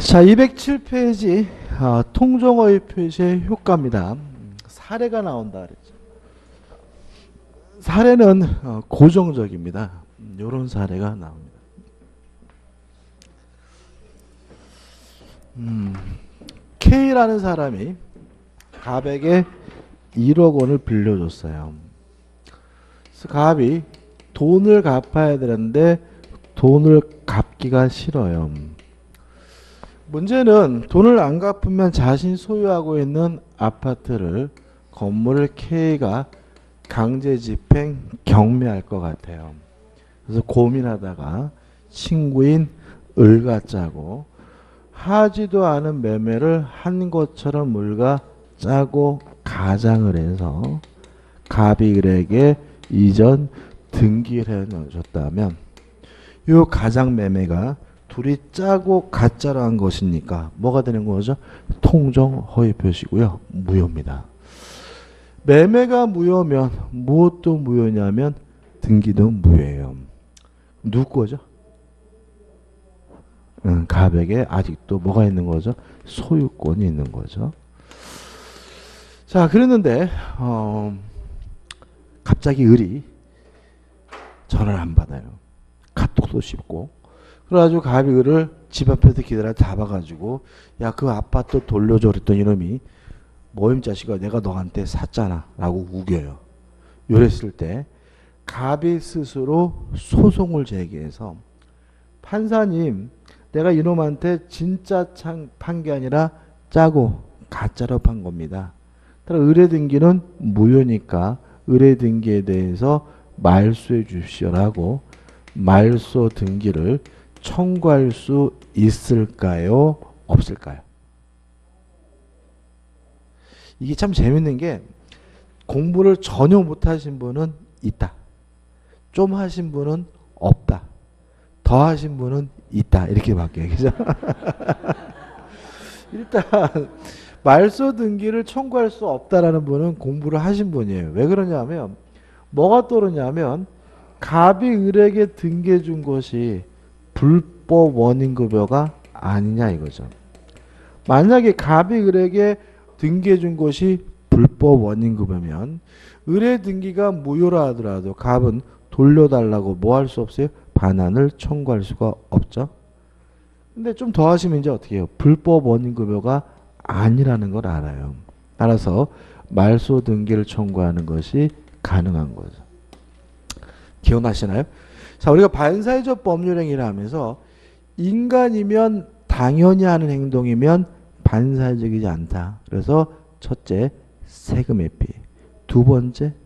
자, 207페이지 통정어휘 표시의 효과입니다. 사례가 나온다 그랬죠. 사례는 고정적입니다. 이런 사례가 나옵니다. K라는 사람이 갑에게 1억 원을 빌려줬어요. 그래서 갑이 돈을 갚아야 되는데 돈을 갚기가 싫어요. 문제는 돈을 안 갚으면 자신이 소유하고 있는 아파트를 건물을 K가 강제 집행 경매할 것 같아요. 그래서 고민하다가 친구인 을과 짜고 하지도 않은 매매를 한 것처럼 을과 짜고 가장을 해서 갑이 을에게 이전 등기를 해줬다면 이 가장 매매가 둘이 짜고 가짜로 한 것이니까 뭐가 되는 거죠? 통정 허위 표시고요. 무효입니다. 매매가 무효면 무엇도 무효냐면 등기도 무효예요. 누구 거죠? 갑에게 아직도 뭐가 있는 거죠? 소유권이 있는 거죠. 자, 그랬는데 갑자기 을이 전화를 안 받아요. 카톡도 씹고. 그래가지고 갑이 을을 집 앞에서 기다려 잡아가지고 야, 그 아파트 돌려줘 그랬던 이놈이 모임 자식아 내가 너한테 샀잖아 라고 우겨요. 이랬을 때 갑이 스스로 소송을 제기해서 판사님 내가 이놈한테 진짜 판 게 아니라 짜고 가짜로 판 겁니다. 따라 의뢰 등기는 무효니까 의뢰 등기에 대해서 말소해 주시오라고 말소 등기를 청구할 수 있을까요? 없을까요? 이게 참 재밌는 게 공부를 전혀 못하신 분은 있다. 좀 하신 분은 없다. 더 하신 분은 있다. 이렇게 바뀌어요. 그죠? 일단 말소 등기를 청구할 수 없다라는 분은 공부를 하신 분이에요. 왜 그러냐면 뭐가 떠오르냐면 갑이 을에게 등기해 준 것이 불법 원인급여가 아니냐 이거죠. 만약에 갑이 을에게 등기해 준 것이 불법 원인급여면 을의 등기가 무효라 하더라도 갑은 돌려달라고 뭐 할 수 없어요? 반환을 청구할 수가 없죠. 근데 좀 더 하시면 이제 어떻게 해요? 불법 원인급여가 아니라는 걸 알아요. 따라서 말소 등기를 청구하는 것이 가능한 거죠. 기억나시나요? 자, 우리가 반사회적 법률행위를 하면서 인간이면 당연히 하는 행동이면 반사회적이지 않다. 그래서 첫째, 세금 회피. 두 번째,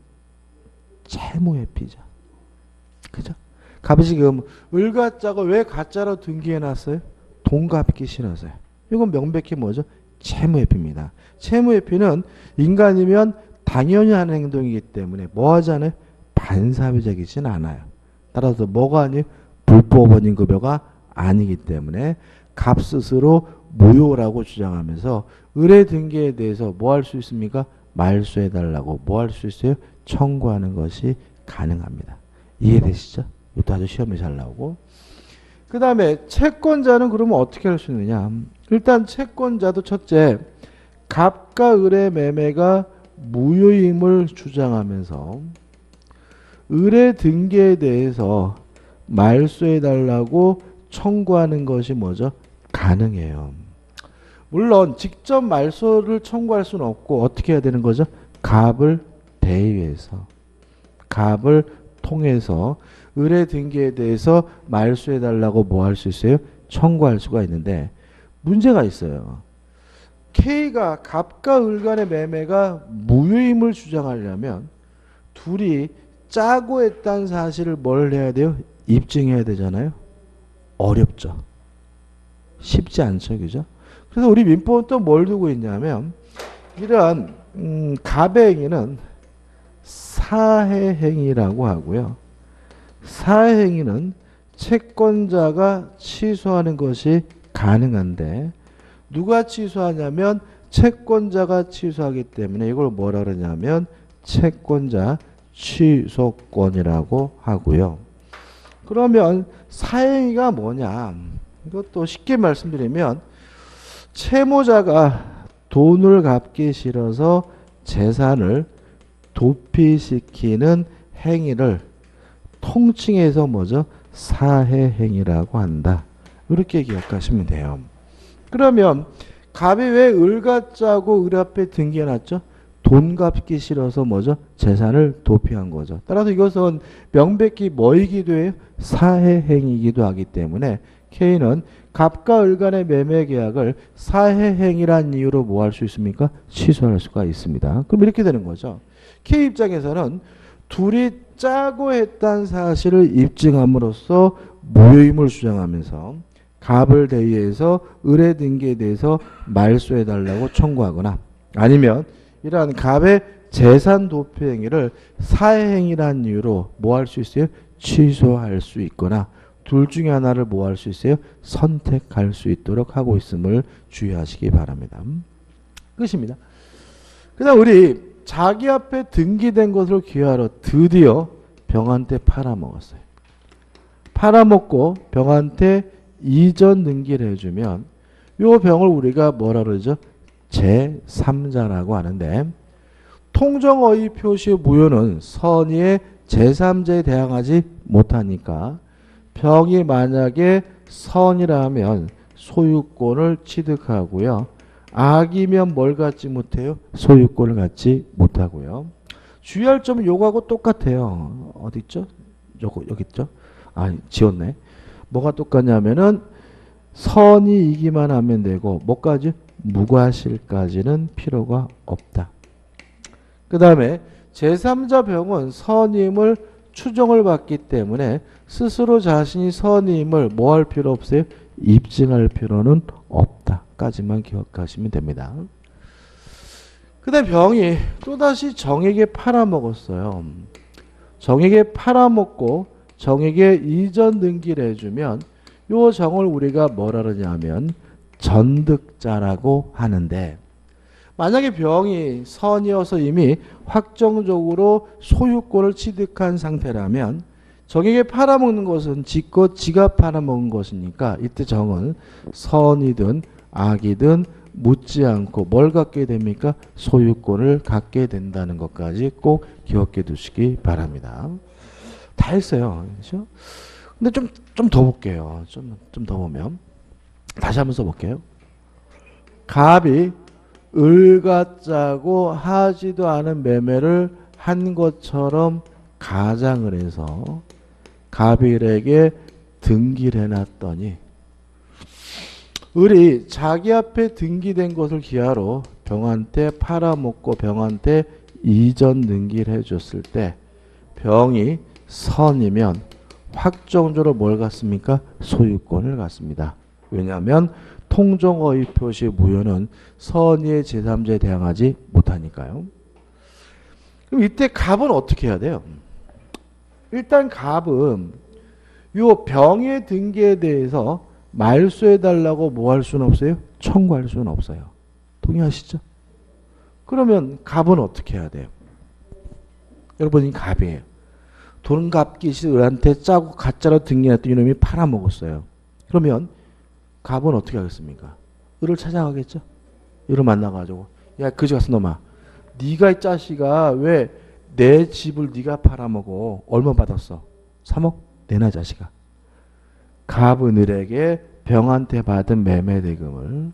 채무 회피죠. 그죠? 갑이 지금 을가짜가 왜 가짜로 등기해놨어요? 돈 갚기 싫어서요. 이건 명백히 뭐죠? 채무 회피입니다. 채무 회피는 인간이면 당연히 하는 행동이기 때문에 뭐 하잖아요? 반사회적이진 않아요. 따라서 뭐가 아니에요? 불법 원인급여가 아니기 때문에 갑 스스로 무효라고 주장하면서 의뢰 등기에 대해서 뭐 할 수 있습니까? 말소해달라고 뭐 할 수 있어요? 청구하는 것이 가능합니다. 이해되시죠? 이것도 아주 시험에 잘 나오고. 그 다음에 채권자는 그러면 어떻게 할 수 있느냐? 일단 채권자도 첫째, 갑과 을의 매매가 무효임을 주장하면서 의뢰 등기에 대해서 말소해달라고 청구하는 것이 뭐죠? 가능해요. 물론 직접 말소를 청구할 수는 없고 어떻게 해야 되는 거죠? 갑을 대의해서 갑을 통해서 의뢰 등기에 대해서 말소해달라고 뭐 할 수 있어요? 청구할 수가 있는데 문제가 있어요. K가 갑과 을 간의 매매가 무효임을 주장하려면 둘이 짜고 했다는 사실을 뭘 해야 돼요? 입증해야 되잖아요. 어렵죠. 쉽지 않죠. 그죠? 그래서 우리 민법은 또 뭘 두고 있냐면 이러한 갑의 행위는 사해행위라고 하고요. 사해행위는 채권자가 취소하는 것이 가능한데 누가 취소하냐면 채권자가 취소하기 때문에 이걸 뭐라 그러냐면 채권자 취소권이라고 하고요. 그러면 사행위가 뭐냐? 이것도 쉽게 말씀드리면 채무자가 돈을 갚기 싫어서 재산을 도피시키는 행위를 통칭해서 뭐죠? 사해행위라고 한다. 이렇게 기억하시면 돼요. 그러면 갑이 왜 을가짜고 을 앞에 등기해놨죠? 돈 갚기 싫어서 뭐죠? 재산을 도피한 거죠. 따라서 이것은 명백히 뭐이기도 해요? 사해행위이기도 하기 때문에 K는 갑과 을 간의 매매 계약을 사해행위란 이유로 뭐 할 수 있습니까? 취소할 수가 있습니다. 그럼 이렇게 되는 거죠. K 입장에서는 둘이 짜고 했다는 사실을 입증함으로써 무효임을 주장하면서 갑을 대의해서 을의 등기에 대해서 말소해달라고 청구하거나 아니면 이러한 갑의 재산 도피 행위를 사해행위란 이유로 뭐 할 수 있어요? 취소할 수 있거나 둘 중에 하나를 뭐 할 수 있어요? 선택할 수 있도록 하고 있음을 주의하시기 바랍니다. 끝입니다. 그 다음 우리 자기 앞에 등기된 것을 기하러 드디어 병한테 팔아먹었어요. 팔아먹고 병한테 이전 등기를 해주면 요 병을 우리가 뭐라 그러죠? 제3자라고 하는데 통정어의 표시 무효는 선의의 제3자에 대항하지 못하니까 병이 만약에 선이라면 소유권을 취득하고요. 악이면 뭘 갖지 못해요? 소유권을 갖지 못하고요. 주의할 점은 요거하고 똑같아요. 어디 있죠? 요거 여기 있죠? 아, 지웠네. 뭐가 똑같냐면은 선이 이기만 하면 되고 뭐까지? 무과실까지는 필요가 없다. 그 다음에 제3자 병은 선임을 추정을 받기 때문에 스스로 자신이 선임을 뭐 할 필요 없어요? 입증할 필요는 없다. 까지만 기억하시면 됩니다. 그 다음에 병이 또다시 정에게 팔아먹었어요. 정에게 팔아먹고 정에게 이전 등기를 해주면 요 정을 우리가 뭐라 그러냐면 전득자라고 하는데 만약에 병이 선이어서 이미 확정적으로 소유권을 취득한 상태라면 정에게 팔아먹는 것은 지껏 지가 팔아먹은 것이니까 이때 정은 선이든 악이든 묻지 않고 뭘 갖게 됩니까? 소유권을 갖게 된다는 것까지 꼭 기억해 두시기 바랍니다. 다 했어요. 그렇죠? 근데 좀 더 볼게요. 좀 더 보면 다시 한번 써볼게요. 갑이 을가짜고 하지도 않은 매매를 한 것처럼 가장을 해서 갑이 을에게 등기를 해놨더니 을이 자기 앞에 등기된 것을 기하로 병한테 팔아먹고 병한테 이전 등기를 해줬을 때 병이 선이면 확정적으로 뭘 갖습니까? 소유권을 갖습니다. 왜냐하면 통정어의 표시 무효는 선의의 제3자에 대항하지 못하니까요. 그럼 이때 갑은 어떻게 해야 돼요? 일단 갑은 요 병의 등기에 대해서 말소해달라고 뭐 할 수는 없어요? 청구할 수는 없어요. 동의하시죠? 그러면 갑은 어떻게 해야 돼요? 여러분이 갑이에요. 돈 갚기 싫은한테 짜고 가짜로 등기했더니 이놈이 팔아먹었어요. 그러면 갑은 어떻게 하겠습니까? 을을 찾아가겠죠? 을을 만나가지고 야 그지 같은 놈아 네가 이 자식아 왜 내 집을 네가 팔아먹어? 얼마 받았어? 3억? 내놔 자식아. 갑은 을에게 병한테 받은 매매대금을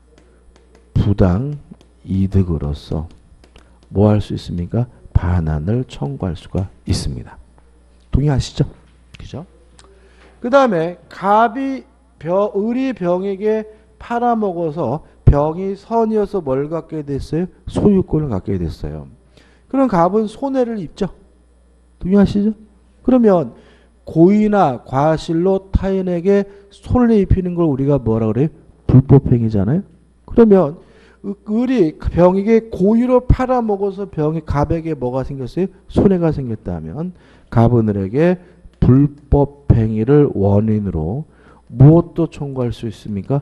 부당 이득으로서 뭐 할 수 있습니까? 반환을 청구할 수가 있습니다. 동의하시죠? 그죠? 그 다음에 갑이 을이 병에게 팔아먹어서 병이 선이어서 뭘 갖게 됐어요? 소유권을 갖게 됐어요. 그럼 갑은 손해를 입죠? 동의하시죠? 그러면 고의나 과실로 타인에게 손해를 입히는 걸 우리가 뭐라 그래요? 불법행위잖아요. 그러면 을이 병에게 고의로 팔아먹어서 병이 갑에게 뭐가 생겼어요? 손해가 생겼다면 갑은 을에게 불법행위를 원인으로 무엇도 청구할 수 있습니까?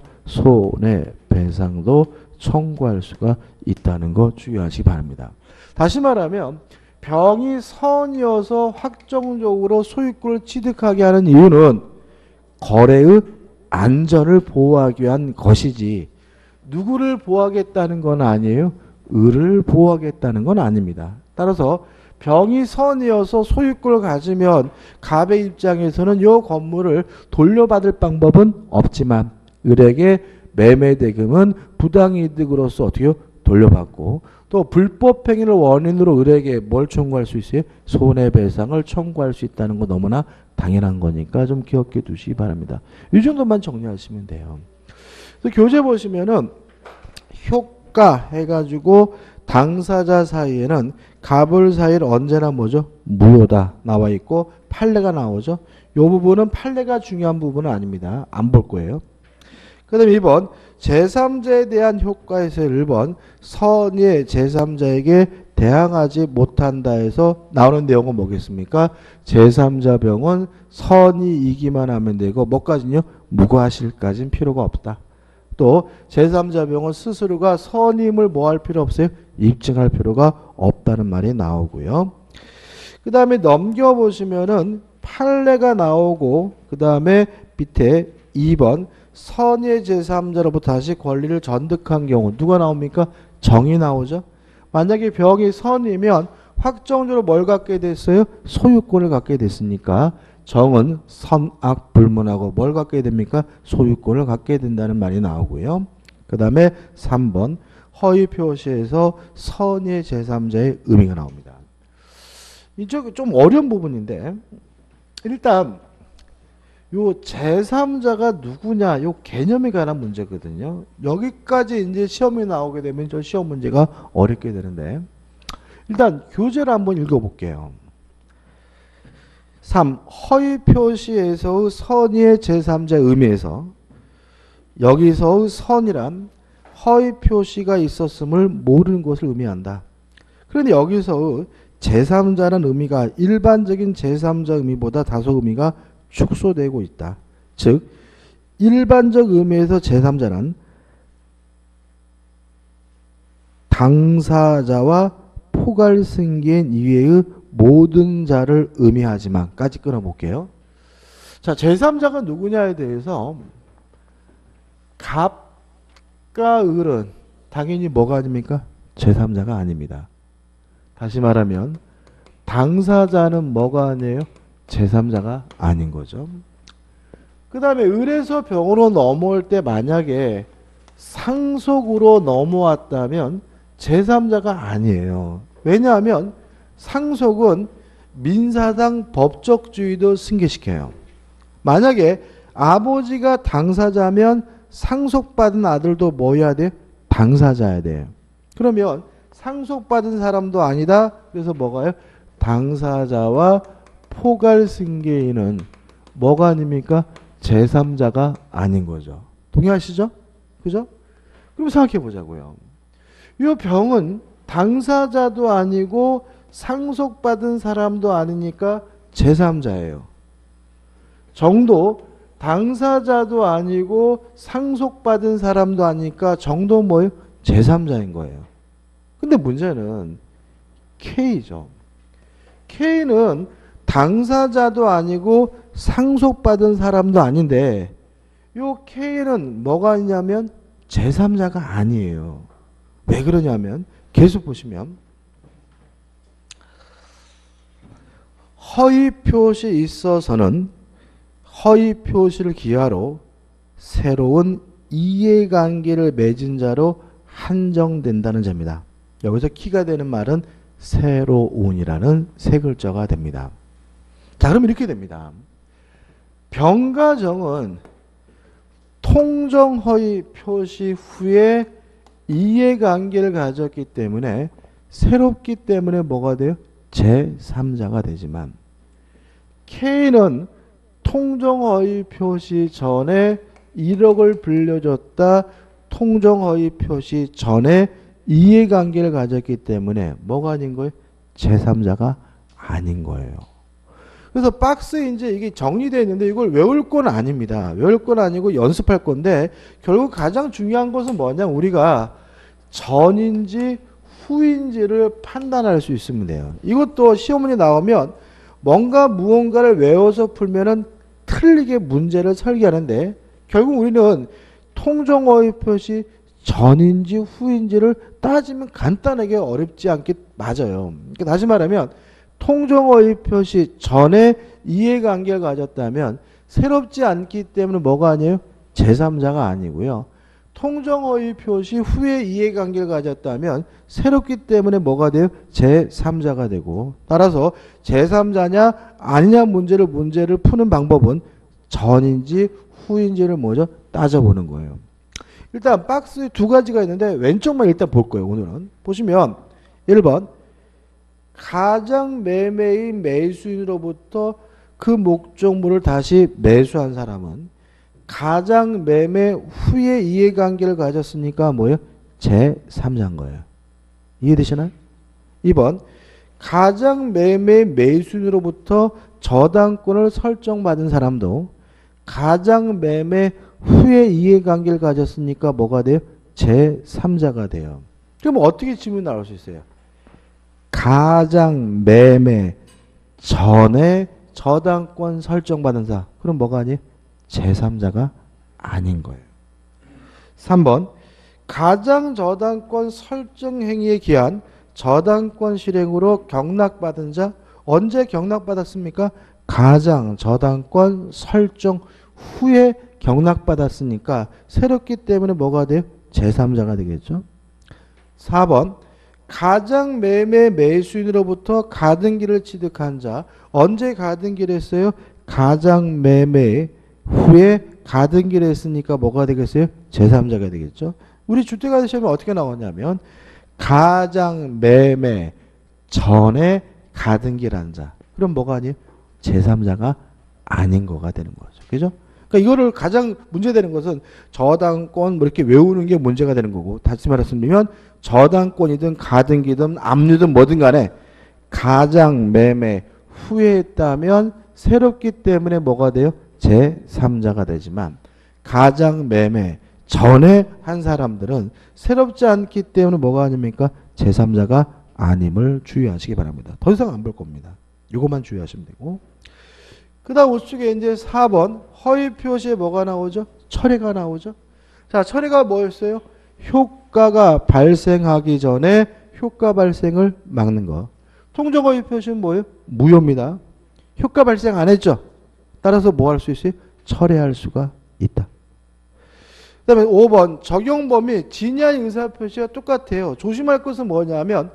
손해배상도 청구할 수가 있다는 거 주의하시기 바랍니다. 다시 말하면 병이 선이어서 확정적으로 소유권을 취득하게 하는 이유는 거래의 안전을 보호하기 위한 것이지 누구를 보호하겠다는 건 아니에요. 을을 보호하겠다는 건 아닙니다. 따라서 병이 선이어서 소유권을 가지면 갑의 입장에서는 이 건물을 돌려받을 방법은 없지만 을에게 매매대금은 부당이득으로서 어떻게 돌려받고 또 불법행위를 원인으로 을에게 뭘 청구할 수 있어요? 손해배상을 청구할 수 있다는 거 너무나 당연한 거니까 좀 기억해 두시기 바랍니다. 이 정도만 정리하시면 돼요. 그래서 교재 보시면은 효과 해가지고 당사자 사이에는 갑을 사이를 언제나 뭐죠? 무효다 나와 있고 판례가 나오죠. 이 부분은 판례가 중요한 부분은 아닙니다. 안 볼 거예요. 그 다음에 2번 제3자에 대한 효과에서 1번 선의 제3자에게 대항하지 못한다 해서 나오는 내용은 뭐겠습니까? 제3자 병은 선이 이기만 하면 되고 뭐까지는요? 무과실까지는 필요가 없다. 또 제3자 병은 스스로가 선임을 뭐 할 필요 없어요? 입증할 필요가 없다는 말이 나오고요. 그 다음에 넘겨보시면은 판례가 나오고 그 다음에 밑에 2번 선의 제3자로부터 다시 권리를 전득한 경우 누가 나옵니까? 정이 나오죠. 만약에 병이 선이면 확정적으로 뭘 갖게 됐어요? 소유권을 갖게 됐으니까 정은 선악 불문하고 뭘 갖게 됩니까? 소유권을 갖게 된다는 말이 나오고요. 그 다음에 3번 허위 표시에서 선의 제3자의 의미가 나옵니다. 이쪽 좀 어려운 부분인데 일단 요 제3자가 누구냐 요 개념에 관한 문제거든요. 여기까지 이제 시험이 나오게 되면 저 시험 문제가 어렵게 되는데 일단 교재를 한번 읽어볼게요. 3. 허위 표시에서의 선의 제3자의 의미에서 여기서의 선이란 허위 표시가 있었음을 모르는 것을 의미한다. 그런데 여기서의 제3자라는 의미가 일반적인 제3자 의미보다 다소 의미가 축소되고 있다. 즉 일반적 의미에서 제3자는 당사자와 포괄승계인 이외의 모든 자를 의미하지만 까지 끊어볼게요. 자, 제3자가 누구냐에 대해서 갑과 을은 당연히 뭐가 아닙니까? 제3자가 아닙니다. 다시 말하면 당사자는 뭐가 아니에요? 제3자가 아닌 거죠. 그 다음에 을에서 병으로 넘어올 때 만약에 상속으로 넘어왔다면 제3자가 아니에요. 왜냐하면 상속은 민사상 법적주의도 승계시켜요. 만약에 아버지가 당사자면 상속받은 아들도 뭐여야 돼? 당사자야 돼요. 그러면 상속받은 사람도 아니다. 그래서 뭐가요? 당사자와 포괄승계인은 뭐가 아닙니까? 제3자가 아닌 거죠. 동의하시죠? 그죠? 그럼 생각해 보자고요. 이 병은 당사자도 아니고 상속받은 사람도 아니니까 제3자예요. 정도 당사자도 아니고 상속받은 사람도 아니니까 정도 뭐예요? 제3자인 거예요. 근데 문제는 K죠. K는 당사자도 아니고 상속받은 사람도 아닌데 요 K는 뭐가 있냐면 제3자가 아니에요. 왜 그러냐면 계속 보시면 허위 표시 있어서는 허위 표시를 기하로 새로운 이해관계를 맺은 자로 한정된다는 점입니다. 여기서 키가 되는 말은 새로운이라는 세 글자가 됩니다. 자, 그럼 이렇게 됩니다. 병과 정은 통정허위 표시 후에 이해관계를 가졌기 때문에 새롭기 때문에 뭐가 돼요? 제3자가 되지만 K는 통정허위 표시 전에 1억을 빌려줬다. 통정허위 표시 전에 이해관계를 가졌기 때문에 뭐가 아닌 거예요? 제3자가 아닌 거예요. 그래서 박스에 이제 이게 정리되어 있는데 이걸 외울 건 아닙니다. 외울 건 아니고 연습할 건데 결국 가장 중요한 것은 뭐냐? 우리가 전인지 후인지를 판단할 수 있으면 돼요. 이것도 시험문이 나오면 뭔가 무언가를 외워서 풀면은 틀리게 문제를 설계하는데 결국 우리는 통정어휘 표시 전인지 후인지를 따지면 간단하게 어렵지 않게 맞아요. 그러니까 다시 말하면 통정어휘 표시 전에 이해관계를 가졌다면 새롭지 않기 때문에 뭐가 아니에요? 제3자가 아니고요. 통정어휘 표시 후에 이해관계를 가졌다면 새롭기 때문에 뭐가 돼요? 제3자가 되고, 따라서 제3자냐 아니냐 문제를 푸는 방법은 전인지 후인지를 먼저 따져보는 거예요. 일단 박스에 두 가지가 있는데 왼쪽만 일단 볼 거예요. 오늘은 보시면 1번 가장 매매인 매수인으로부터 그 목적물을 다시 매수한 사람은 가장 매매 후에 이해관계를 가졌으니까 뭐예요? 제3자인 거예요. 이해되시나요? 2번 가장 매매 매수인으로부터 저당권을 설정받은 사람도 가장 매매 후에 이해관계를 가졌으니까 뭐가 돼요? 제3자가 돼요. 그럼 어떻게 질문이 나올 수 있어요? 가장 매매 전에 저당권 설정받은 사. 그럼 뭐가 아니에요? 제3자가 아닌 거예요. 3번 가장 저당권 설정 행위에 기한 저당권 실행으로 경락받은 자. 언제 경락받았습니까? 가장 저당권 설정 후에 경락받았으니까 새롭기 때문에 뭐가 돼요? 제3자가 되겠죠. 4번 가장 매매 매수인으로부터 가등기를 취득한 자. 언제 가등기를 했어요? 가장 매매 후에 가등기를 했으니까 뭐가 되겠어요? 제3자가 되겠죠. 우리 주택가세 시험에 어떻게 나오냐면 가장 매매 전에 가등기를 한 자. 그럼 뭐가 아니에요? 제3자가 아닌 거가 되는 거죠. 그죠? 그러니까 이거를 가장 문제되는 것은 저당권 뭐 이렇게 외우는 게 문제가 되는 거고, 다시 말씀드리면 저당권이든 가등기든 압류든 뭐든 간에 가장 매매 후에 했다면 새롭기 때문에 뭐가 돼요? 제3자가 되지만 가장 매매 전에 한 사람들은 새롭지 않기 때문에 뭐가 아닙니까? 제3자가 아님을 주의하시기 바랍니다. 더 이상 안 볼 겁니다. 이것만 주의하시면 되고, 그 다음 우측에 이제 4번 허위 표시에 뭐가 나오죠? 철회가 나오죠. 자, 철회가 뭐였어요? 효과가 발생하기 전에 효과 발생을 막는 거. 통정 허위 표시는 뭐예요? 무효입니다. 효과 발생 안 했죠. 따라서 뭐 할 수 있어요? 철회할 수가 있다. 그 다음에 5번 적용 범위 진의한 의사표시가 똑같아요. 조심할 것은 뭐냐면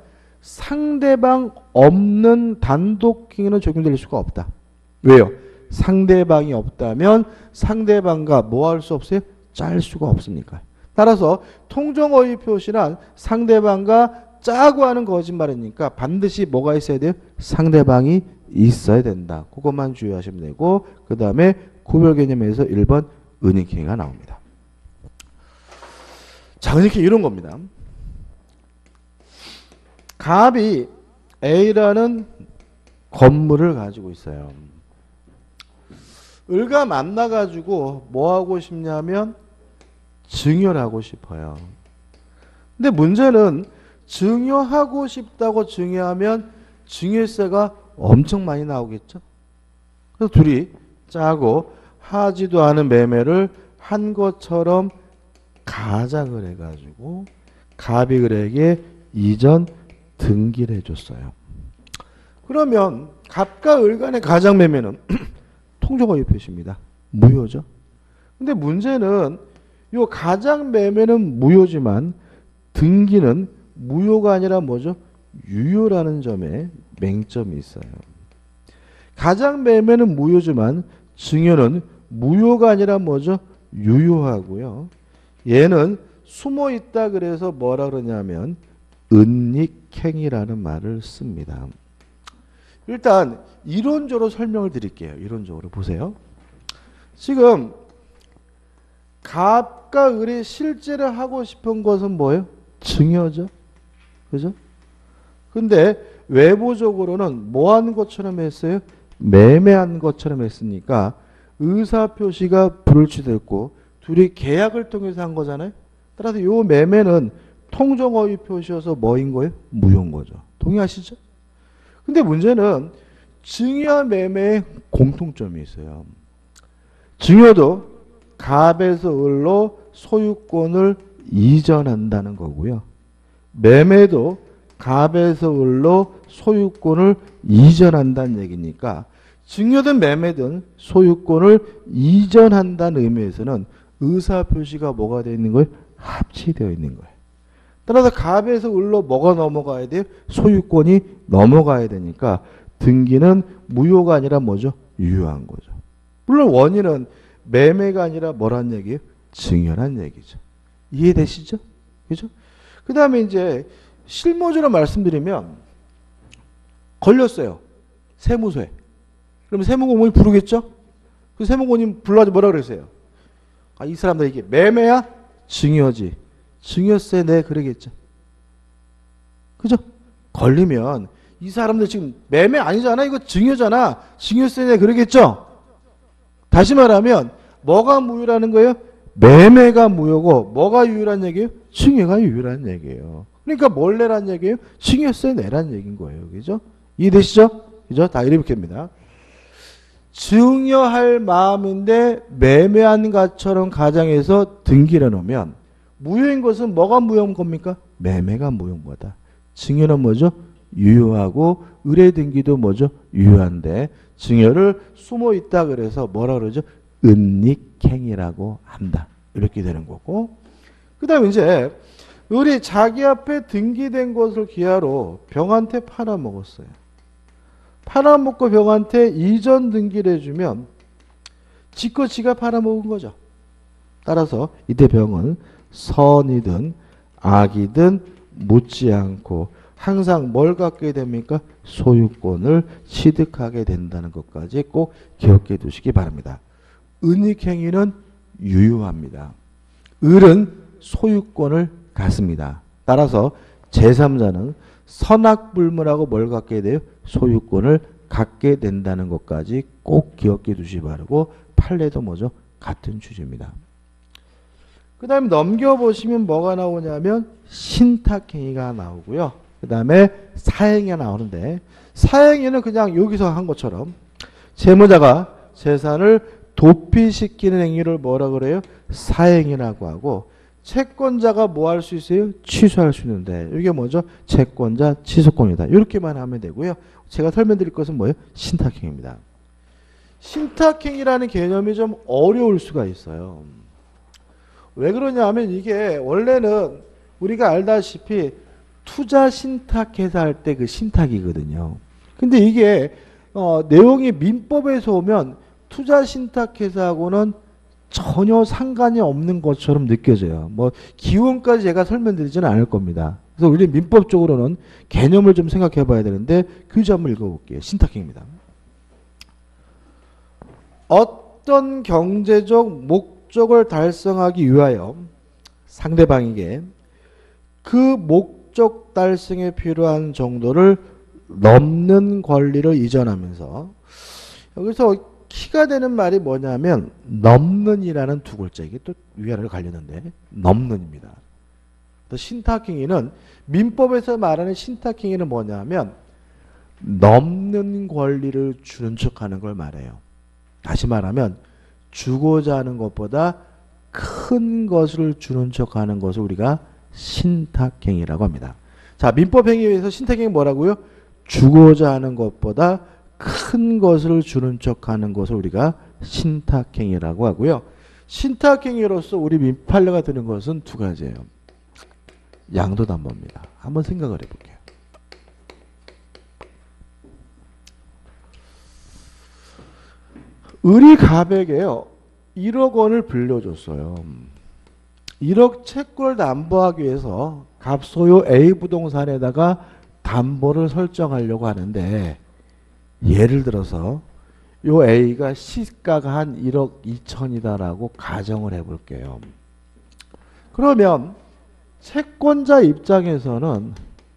상대방 없는 단독 행위는 적용될 수가 없다. 왜요? 상대방이 없다면 상대방과 뭐 할 수 없어요? 짤 수가 없으니까. 따라서 통정어휘 표시란 상대방과 짜고 하는 거짓말이니까 반드시 뭐가 있어야 돼요? 상대방이 있어야 된다. 그것만 주의하시면 되고, 그 다음에 구별 개념에서 1번 은닉행위가 나옵니다. 자, 은닉행위 이런 겁니다. 갑이 A라는 건물을 가지고 있어요. 을과 만나가지고 뭐 하고 싶냐면 증여를 하고 싶어요. 근데 문제는 증여하고 싶다고 증여하면 증여세가 엄청 많이 나오겠죠. 그래서 둘이 짜고 하지도 않은 매매를 한 것처럼 가작을 해가지고 갑이 을에게 이전 등기를 해줬어요. 그러면 갑과 을 간의 가작 매매는 통정어휘 표시입니다. 무효죠. 근데 문제는 이 가작 매매는 무효지만 등기는 무효가 아니라 뭐죠? 유효라는 점에 맹점이 있어요. 가작 매매는 무효지만 증여는 무효가 아니라 뭐죠? 유효하고요. 얘는 숨어 있다 그래서 뭐라 그러냐면 은닉행위라는 말을 씁니다. 일단 이론적으로 설명을 드릴게요. 이론적으로 보세요. 지금 갑과 을이 실제로 하고 싶은 것은 뭐예요? 증여죠. 그죠? 근데 외부적으로는 뭐 한 것처럼 했어요? 매매한 것처럼 했으니까 의사표시가 불일치됐고 둘이 계약을 통해서 한 거잖아요. 따라서 이 매매는 통정어휘 표시여서 뭐인 거예요? 무효인 거죠. 동의하시죠? 근데 문제는 증여와 매매에 공통점이 있어요. 증여도 갑에서 을로 소유권을 이전한다는 거고요. 매매도 갑에서 을로 소유권을 이전한다는 얘기니까 증여든 매매든 소유권을 이전한다는 의미에서는 의사표시가 뭐가 되어 있는 거예요? 합치되어 있는 거예요. 따라서 갑에서 을로 뭐가 넘어가야 돼요? 소유권이 넘어가야 되니까 등기는 무효가 아니라 뭐죠? 유효한 거죠. 물론 원인은 매매가 아니라 뭐란 얘기예요? 증여란 얘기죠. 이해되시죠? 그죠? 그 다음에 이제 실무적으로 말씀드리면 걸렸어요. 세무서에. 그럼 세무공무원이 부르겠죠? 그 세무공무원이 불러가지고 뭐라 그러세요? 아, 이 사람들 이게 매매야? 증여지. 증여세 내 그러겠죠. 그죠? 걸리면 이 사람들 지금 매매 아니잖아. 이거 증여잖아. 증여세 내 그러겠죠? 다시 말하면 뭐가 무효라는 거예요? 매매가 무효고 뭐가 유효란 얘기예요? 증여가 유효란 얘기예요. 그러니까 뭘 내란 얘기예요? 증여세 내란 얘기인 거예요. 그죠? 이해되시죠? 그죠? 다 이렇게입니다. 증여할 마음인데 매매한 것처럼 가정해서 등기를 놓으면 무효인 것은 뭐가 무효인 겁니까? 매매가 무효인 거다. 증여는 뭐죠? 유효하고 의뢰 등기도 뭐죠? 유효한데 증여를 숨어 있다 그래서 뭐라 그러죠? 은닉행위라고 한다. 이렇게 되는 거고. 그 다음에 이제 을이 자기 앞에 등기된 것을 기하로 병한테 팔아먹었어요. 팔아먹고 병한테 이전 등기를 해주면 지껏 지가 팔아먹은 거죠. 따라서 이때 병은 선이든 악이든 묻지 않고 항상 뭘 갖게 됩니까? 소유권을 취득하게 된다는 것까지 꼭 기억해 두시기 바랍니다. 은닉행위는 유효합니다. 을은 소유권을 갖습니다. 따라서 제3자는 선악불문하고 뭘 갖게 돼요? 소유권을 갖게 된다는 것까지 꼭 기억해 두시기 바라고 판례도 뭐죠? 같은 취지입니다. 그 다음에 넘겨보시면 뭐가 나오냐면 신탁행위가 나오고요. 그 다음에 사행위가 나오는데 사행위는 그냥 여기서 한 것처럼 채무자가 재산을 도피시키는 행위를 뭐라 그래요? 사행위라고 하고 채권자가 뭐 할 수 있어요? 취소할 수 있는데 이게 뭐죠? 채권자 취소권이다. 이렇게만 하면 되고요. 제가 설명드릴 것은 뭐예요? 신탁행위입니다. 신탁행위라는 개념이 좀 어려울 수가 있어요. 왜 그러냐 하면 이게 원래는 우리가 알다시피 투자 신탁해서 할 때 그 신탁이거든요. 근데 이게 내용이 민법에서 오면 투자 신탁해서하고는 전혀 상관이 없는 것처럼 느껴져요. 뭐 기원까지 제가 설명드리지는 않을 겁니다. 그래서 우리 민법적으로는 개념을 좀 생각해 봐야 되는데 규제 한번 읽어볼게요. 신탁행위입니다. 어떤 경제적 목적을 달성하기 위하여 상대방에게 그 목적 달성에 필요한 정도를 넘는 권리를 이전하면서 여기서 키가 되는 말이 뭐냐면 넘는이라는 두 글자 이게 또 위아래로 갈렸는데 넘는입니다. 신탁행위는 민법에서 말하는 신탁행위는 뭐냐면 넘는 권리를 주는 척하는 걸 말해요. 다시 말하면 주고자 하는 것보다 큰 것을 주는 척하는 것을 우리가 신탁행위라고 합니다. 자, 민법행위에서 신탁행위 뭐라고요? 주고자 하는 것보다 큰 것을 주는 척하는 것을 우리가 신탁행위라고 하고요. 신탁행위로서 우리 판례가 되는 것은 두 가지예요. 양도담보입니다. 한번 생각을 해볼게요. 을이 갑에게요 1억 원을 빌려줬어요. 1억 채권을 담보하기 위해서 갑 소유 A 부동산에다가 담보를 설정하려고 하는데 예를 들어서 요 A가 시가가 한 1억 2천이다라고 가정을 해볼게요. 그러면 채권자 입장에서는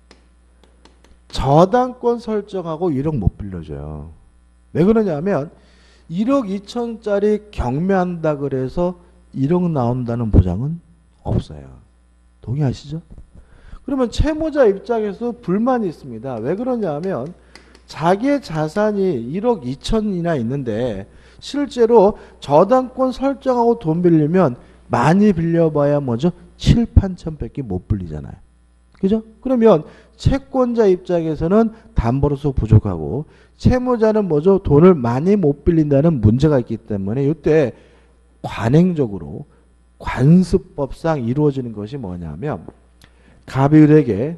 저당권 설정하고 1억 못 빌려줘요. 왜 그러냐면 1억 2천짜리 경매한다 그래서 1억 나온다는 보장은 없어요. 동의하시죠? 그러면 채무자 입장에서 불만이 있습니다. 왜 그러냐면 자기의 자산이 1억 2천이나 있는데 실제로 저당권 설정하고 돈 빌리면 많이 빌려봐야 뭐죠? 7,8천밖에 못 불리잖아요. 그죠? 그러면 채권자 입장에서는 담보로서 부족하고 채무자는 뭐죠? 돈을 많이 못 빌린다는 문제가 있기 때문에 이때 관행적으로 관습법상 이루어지는 것이 뭐냐면 갑이 을에게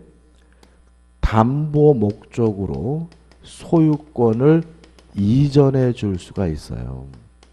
담보 목적으로 소유권을 이전해 줄 수가 있어요.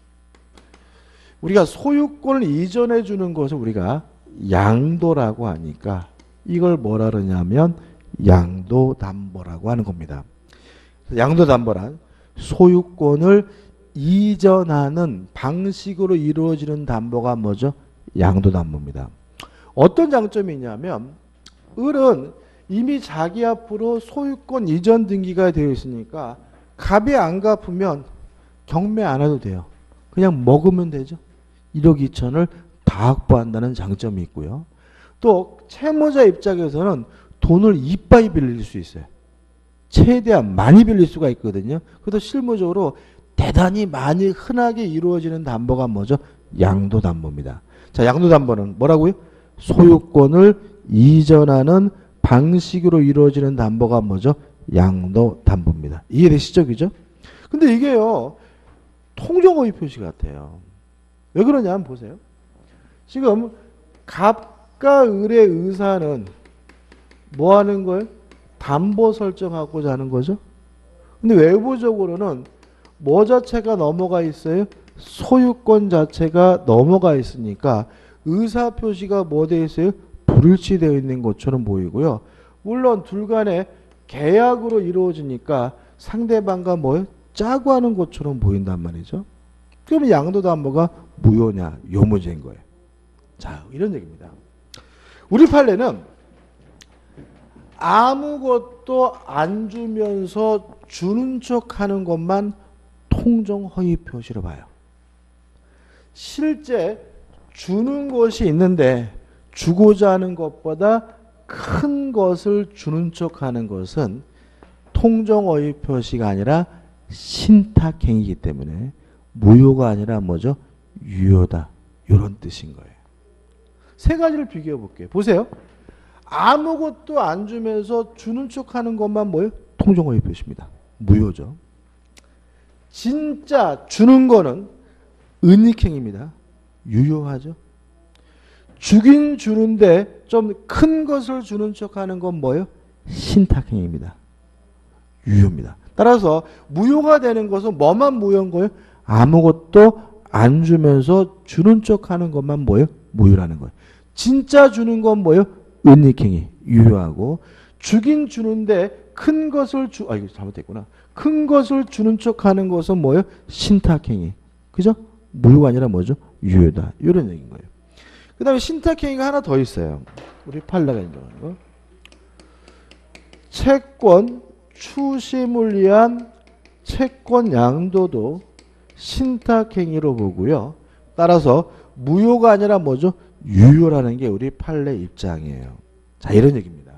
우리가 소유권을 이전해 주는 것을 우리가 양도라고 하니까 이걸 뭐라 그러냐면 양도담보라고 하는 겁니다. 양도담보란 소유권을 이전하는 방식으로 이루어지는 담보가 뭐죠? 양도담보입니다. 어떤 장점이 있냐면 을은 이미 자기 앞으로 소유권 이전 등기가 되어 있으니까 갑이 안 갚으면 경매 안 해도 돼요. 그냥 먹으면 되죠. 1억 2천을 다 확보한다는 장점이 있고요. 또 채무자 입장에서는 돈을 이빠이 빌릴 수 있어요. 최대한 많이 빌릴 수가 있거든요. 그래서 실무적으로 대단히 많이 흔하게 이루어지는 담보가 뭐죠? 양도담보입니다. 자, 양도담보는 뭐라고요? 소유권을 이전하는 방식으로 이루어지는 담보가 뭐죠? 양도담보입니다. 이해되시죠? 그죠? 근데 이게요, 통정허위 표시 같아요. 왜 그러냐면 보세요. 지금 갑과 을의 의사는 뭐 하는 거예요? 담보 설정하고자 하는 거죠. 근데 외부적으로는 뭐 자체가 넘어가 있어요? 소유권 자체가 넘어가 있으니까 의사 표시가 뭐 되어 있어요? 불일치되어 있는 것처럼 보이고요. 물론 둘 간에 계약으로 이루어지니까 상대방과 뭐예요? 짜고 하는 것처럼 보인단 말이죠. 그러면 양도담보가 무효냐? 요 문제인 거예요. 자, 이런 얘기입니다. 우리 판례는 아무것도 안 주면서 주는 척 하는 것만 통정허위 표시로 봐요. 실제 주는 것이 있는데 주고자 하는 것보다 큰 것을 주는 척 하는 것은 통정허위 표시가 아니라 신탁행위이기 때문에 무효가 아니라 뭐죠? 유효다. 이런 뜻인 거예요. 세 가지를 비교해 볼게요. 보세요. 아무것도 안 주면서 주는 척 하는 것만 뭐예요? 통정허위 표시입니다. 무효죠. 진짜 주는 거는 은닉행위입니다. 유효하죠. 주긴 주는데 좀 큰 것을 주는 척 하는 건 뭐예요? 신탁행위입니다. 유효입니다. 따라서 무효가 되는 것은 뭐만 무효인 거예요? 아무것도 안 주면서 주는 척 하는 것만 뭐예요? 무효라는 거예요. 진짜 주는 건 뭐예요? 은닉행위, 유효하고 주긴 주는데 큰 것을 이거 잘못됐구나. 큰 것을 주는 척 하는 것은 뭐예요? 신탁행위. 그죠? 무효가 아니라 뭐죠? 유효다. 이런 얘기인 거예요. 그 다음에 신탁행위가 하나 더 있어요. 우리 판례가 있는 거. 채권 추심을 위한 채권 양도도 신탁행위로 보고요. 따라서 무효가 아니라 뭐죠? 유효라는 게 우리 판례 입장이에요. 자, 이런 얘기입니다.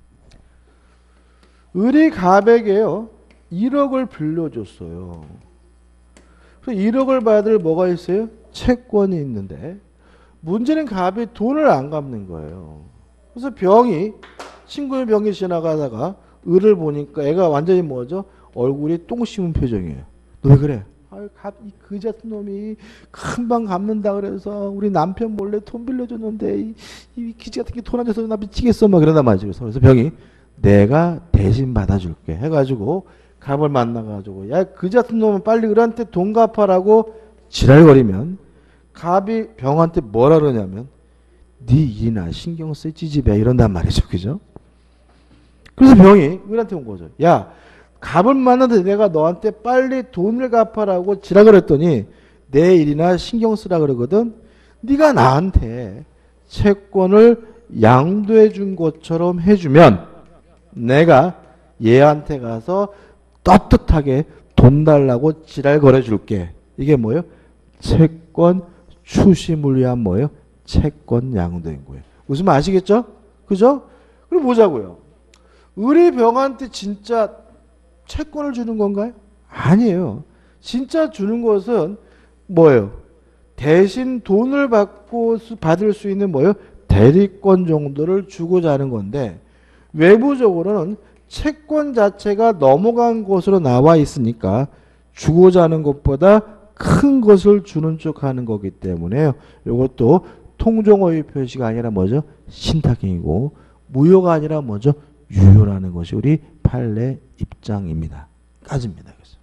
을이 갑에게요 1억을 빌려줬어요. 그래서 1억을 받을 뭐가 있어요? 채권이 있는데 문제는 갑이 돈을 안 갚는 거예요. 그래서 친구의 병이 지나가다가 을을 보니까 애가 완전히 뭐죠? 얼굴이 똥 씹은 표정이에요. 너 왜 그래? 이 그지 같은 놈이 금방 갚는다 그래서 우리 남편 몰래 돈 빌려줬는데 이 기지 같은 게 돈 안 줘서 나 미치겠어 막 그런단 말이죠. 그래서 병이 내가 대신 받아줄게 해가지고 갑을 만나가지고 야 그지 같은 놈은 빨리 을한테 돈 갚아라고 지랄거리면 갑이 병한테 뭐라 그러냐면 네 일이나 신경 쓰지 집에 이런단 말이죠. 그죠? 그래서 병이 을한테 온 거죠. 야 갑을 만나도 내가 너한테 빨리 돈을 갚아라고 지랄을 했더니 내 일이나 신경 쓰라 그러거든. 네가 나한테 채권을 양도해 준 것처럼 해주면 내가 얘한테 가서 떳떳하게 돈 달라고 지랄 걸어줄게. 이게 뭐예요? 채권 추심을 위한 뭐예요? 채권 양도인 거예요. 무슨 말 아시겠죠? 그죠? 그럼 보자고요. 을이 병한테 진짜 채권을 주는 건가요? 아니에요. 진짜 주는 것은 뭐예요? 대신 돈을 받을 수 있는 뭐예요? 대리권 정도를 주고자 하는 건데 외부적으로는 채권 자체가 넘어간 것으로 나와 있으니까 주고자 하는 것보다 큰 것을 주는 쪽 하는 거기 때문에 이것도 통정어휘 표시가 아니라 뭐죠? 신탁행위고 무효가 아니라 뭐죠? 유효라는 것이 우리 판례 입장입니다. 까집니다. 그래서.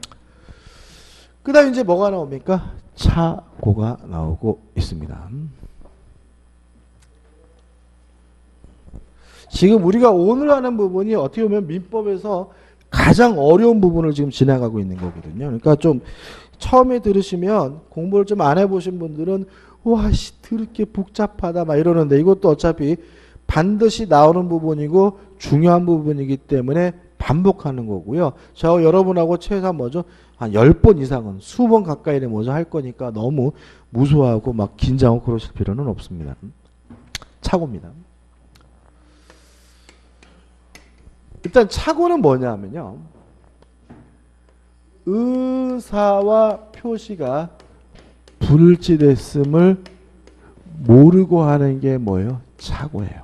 그 다음 이제 뭐가 나옵니까? 차고가 나오고 있습니다. 지금 우리가 오늘 하는 부분이 어떻게 보면 민법에서 가장 어려운 부분을 지금 지나가고 있는 거거든요. 그러니까 좀 처음에 들으시면 공부를 좀 안 해보신 분들은 와씨 드럽게 복잡하다 막 이러는데 이것도 어차피 반드시 나오는 부분이고 중요한 부분이기 때문에 반복하는 거고요. 저 여러분하고 최소한 뭐죠? 한 10번 이상은 수번 가까이는 뭐죠? 할 거니까 너무 무서워하고 막 긴장하고 그러실 필요는 없습니다. 착오입니다. 일단 착오는 뭐냐면요. 의사와 표시가 불일치됐음을 모르고 하는 게 뭐예요? 착오예요.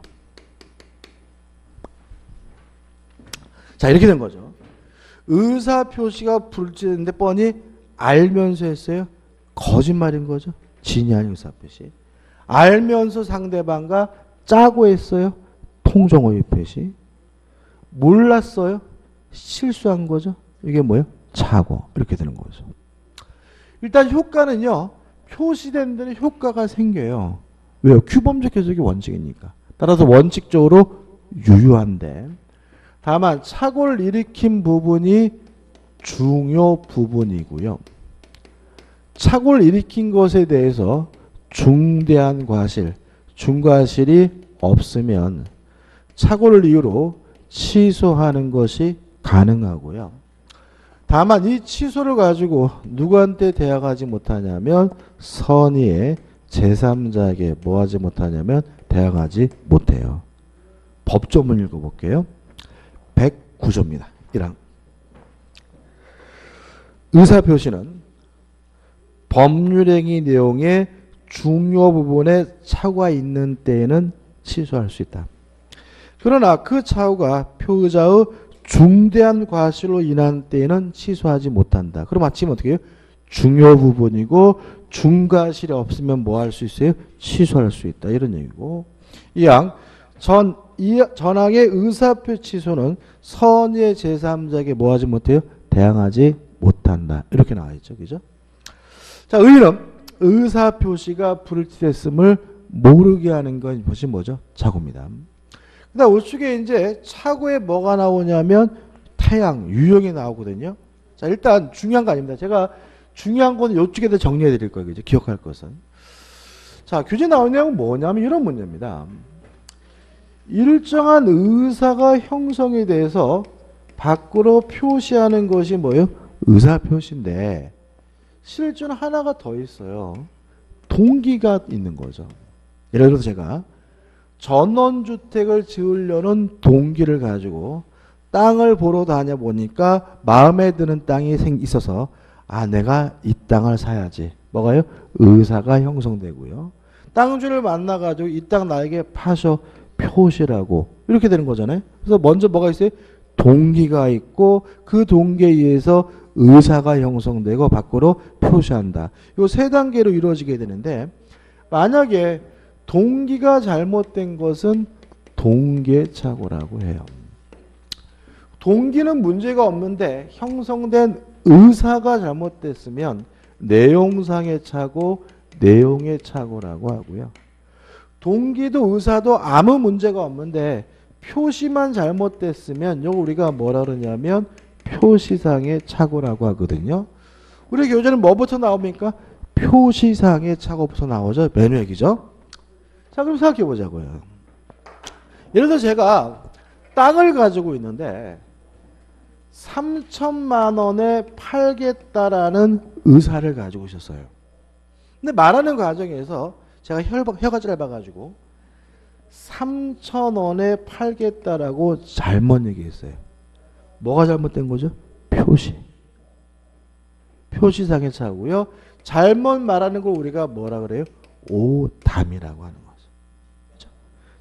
자, 이렇게 된 거죠. 의사 표시가 불일치됐는데 뻔히 알면서 했어요? 거짓말인 거죠. 진이 아닌 의사 표시. 알면서 상대방과 짜고 했어요? 통정어휘 표시. 몰랐어요? 실수한 거죠. 이게 뭐예요? 착오. 이렇게 되는 거죠. 일단 효과는요. 표시된 데는 효과가 생겨요. 왜요? 규범적 해석이 원칙이니까. 따라서 원칙적으로 유효한데 다만 착오를 일으킨 부분이 중요 부분이고요. 착오를 일으킨 것에 대해서 중대한 과실, 중과실이 없으면 착오를 이유로 취소하는 것이 가능하고요. 다만 이 취소를 가지고 누구한테 대항하지 못하냐면 선의의 제3자에게 뭐하지 못하냐면 대항하지 못해요. 법조문 읽어볼게요. 109조입니다. 1항. 의사표시는 법률행위 내용의 중요 부분에 착오가 있는 때에는 취소할 수 있다. 그러나 그 착오가 표의자의 중대한 과실로 인한 때에는 취소하지 못한다. 그럼 마침 어떻게 해요? 중요 부분이고 중과실이 없으면 뭐 할 수 있어요? 취소할 수 있다. 이런 얘기고. 이항 전항의 의사표 취소는 선의의 제3자에게 뭐 하지 못해요? 대항하지 못한다. 이렇게 나와 있죠. 그죠? 자, 의는 의사표시가 불일치됐음을 모르게 하는 것이 뭐죠? 착오입니다. 그다음 우측에 이제 착오에 뭐가 나오냐면 태양, 유형이 나오거든요. 자, 일단 중요한 거 아닙니다. 제가 중요한 거는 이쪽에다 정리해 드릴 거예요. 이제 기억할 것은. 자, 교재 나온 내용은 뭐냐면 이런 문제입니다. 일정한 의사가 형성이 돼서 밖으로 표시하는 것이 뭐예요? 의사표시인데 실제는 하나가 더 있어요. 동기가 있는 거죠. 예를 들어서 제가 전원주택을 지으려는 동기를 가지고 땅을 보러 다녀보니까 마음에 드는 땅이 있어서 내가 이 땅을 사야지. 뭐가요? 의사가 형성되고요. 땅주를 만나가지고 이 땅 나에게 파셔 표시라고 이렇게 되는 거잖아요. 그래서 먼저 뭐가 있어요? 동기가 있고 그 동기에 의해서 의사가 형성되고 밖으로 표시한다. 이 세 단계로 이루어지게 되는데 만약에 동기가 잘못된 것은 동기의 착오라고 해요. 동기는 문제가 없는데 형성된 의사가 잘못됐으면 내용상의 착오, 내용의 착오라고 하고요. 동기도 의사도 아무 문제가 없는데 표시만 잘못됐으면 이거 우리가 뭐라 그러냐면 표시상의 착오라고 하거든요. 우리 교재는 뭐부터 나옵니까? 표시상의 착오부터 나오죠. 메뉴 얘기죠. 자, 그럼 생각해 보자고요. 예를 들어 제가 땅을 가지고 있는데 3천만 원에 팔겠다라는 의사를 가지고 있었어요. 근데 말하는 과정에서 제가 혀가지를 해봐가지고 3천 원에 팔겠다라고 잘못 얘기했어요. 뭐가 잘못된 거죠? 표시. 표시상의 차고요. 잘못 말하는 걸 우리가 뭐라 그래요? 오담이라고 하는 거죠.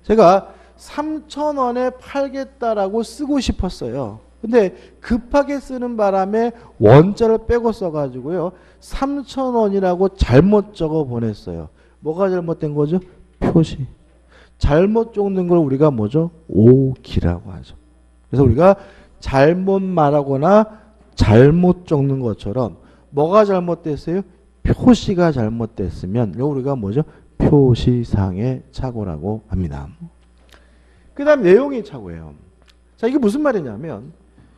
제가 3,000원에 팔겠다라고 쓰고 싶었어요. 근데 급하게 쓰는 바람에 원자를 빼고 써가지고요. 3,000원이라고 잘못 적어 보냈어요. 뭐가 잘못된 거죠? 표시. 잘못 적는 걸 우리가 뭐죠? 오기라고 하죠. 그래서 우리가 잘못 말하거나 잘못 적는 것처럼 뭐가 잘못됐어요? 표시가 잘못됐으면 이거 우리가 뭐죠? 표시상의 착오라고 합니다. 그 다음 내용의 착오예요. 자, 이게 무슨 말이냐면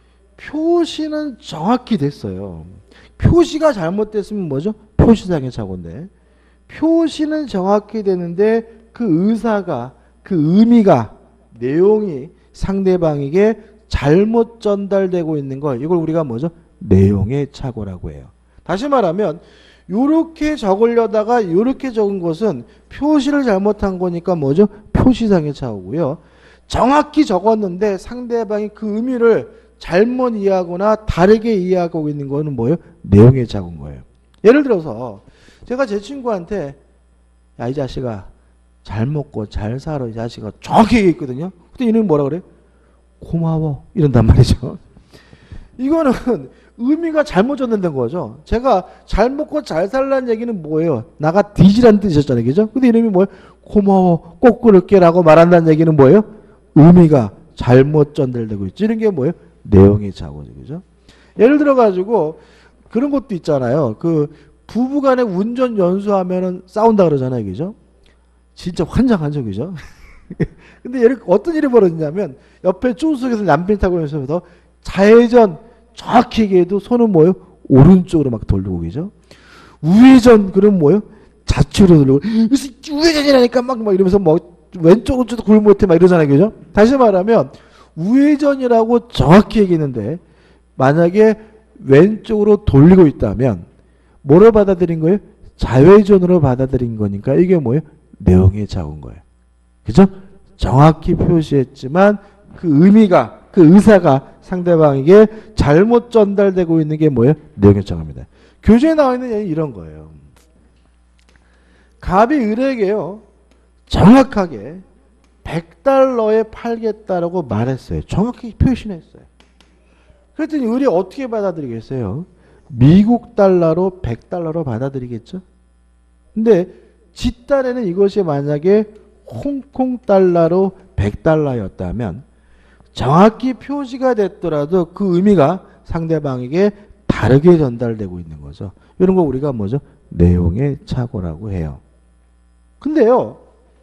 표시는 정확히 됐어요. 표시가 잘못됐으면 뭐죠? 표시상의 착오인데 표시는 정확히 되는데 그 의사가 그 의미가 내용이 상대방에게 잘못 전달되고 있는 걸 이걸 우리가 뭐죠? 내용의 착오라고 해요. 다시 말하면 요렇게 적으려다가 요렇게 적은 것은 표시를 잘못한 거니까 뭐죠? 표시상의 착오고요. 정확히 적었는데 상대방이 그 의미를 잘못 이해하거나 다르게 이해하고 있는 거는 뭐예요? 내용의 착오인 거예요. 예를 들어서 제가 제 친구한테 야, 이 자식아 잘 먹고 잘 살아 이 자식아 정확히 얘기했거든요. 그때 이놈이 뭐라 그래요? 고마워 이런단 말이죠. 이거는 의미가 잘못 전달된 거죠. 제가 잘 먹고 잘 살라는 얘기는 뭐예요? 나가 뒤지라는 뜻이었잖아요. 그죠? 근데 이놈이 뭐예요? 고마워 꼭 그럴게 라고 말한다는 얘기는 뭐예요? 의미가 잘못 전달되고 있죠. 이런 게 뭐예요? 내용의 착오죠. 그죠? 예를 들어 가지고 그런 것도 있잖아요. 그 부부간에 운전 연수하면은 싸운다 그러잖아요. 그죠? 진짜 환장하죠. 그죠? 근데 어떤 일이 벌어지냐면 옆에 조수석에서 남편이 타고 있으면서 좌회전 정확히 얘기해도 손은 뭐예요? 오른쪽으로 막 돌리고 그죠? 우회전 그럼 뭐예요? 좌측으로 돌리고 그래서 우회전이라니까 막 이러면서 뭐 왼쪽 오른쪽도 구분 못해 막 이러잖아요. 그죠? 다시 말하면 우회전이라고 정확히 얘기했는데 만약에 왼쪽으로 돌리고 있다면 뭐로 받아들인 거예요? 좌회전으로 받아들인 거니까 이게 뭐예요? 내용의 착오인 거예요. 그죠? 정확히 표시했지만 그 의미가 그 의사가 상대방에게 잘못 전달되고 있는 게 뭐예요? 내용의 착오입니다. 교재에 나와 있는 얘기는 이런 거예요. 갑이 을에게요. 정확하게 100달러에 팔겠다라고 말했어요. 정확히 표시했어요. 그랬더니 을이 어떻게 받아들이겠어요? 미국 달러로 100달러로 받아들이겠죠? 근데 지 딴에는 이것이 만약에 홍콩 달러로 100달러였다면 정확히 표시가 됐더라도 그 의미가 상대방에게 다르게 전달되고 있는 거죠. 이런 거 우리가 뭐죠? 내용의 착오라고 해요. 근데요.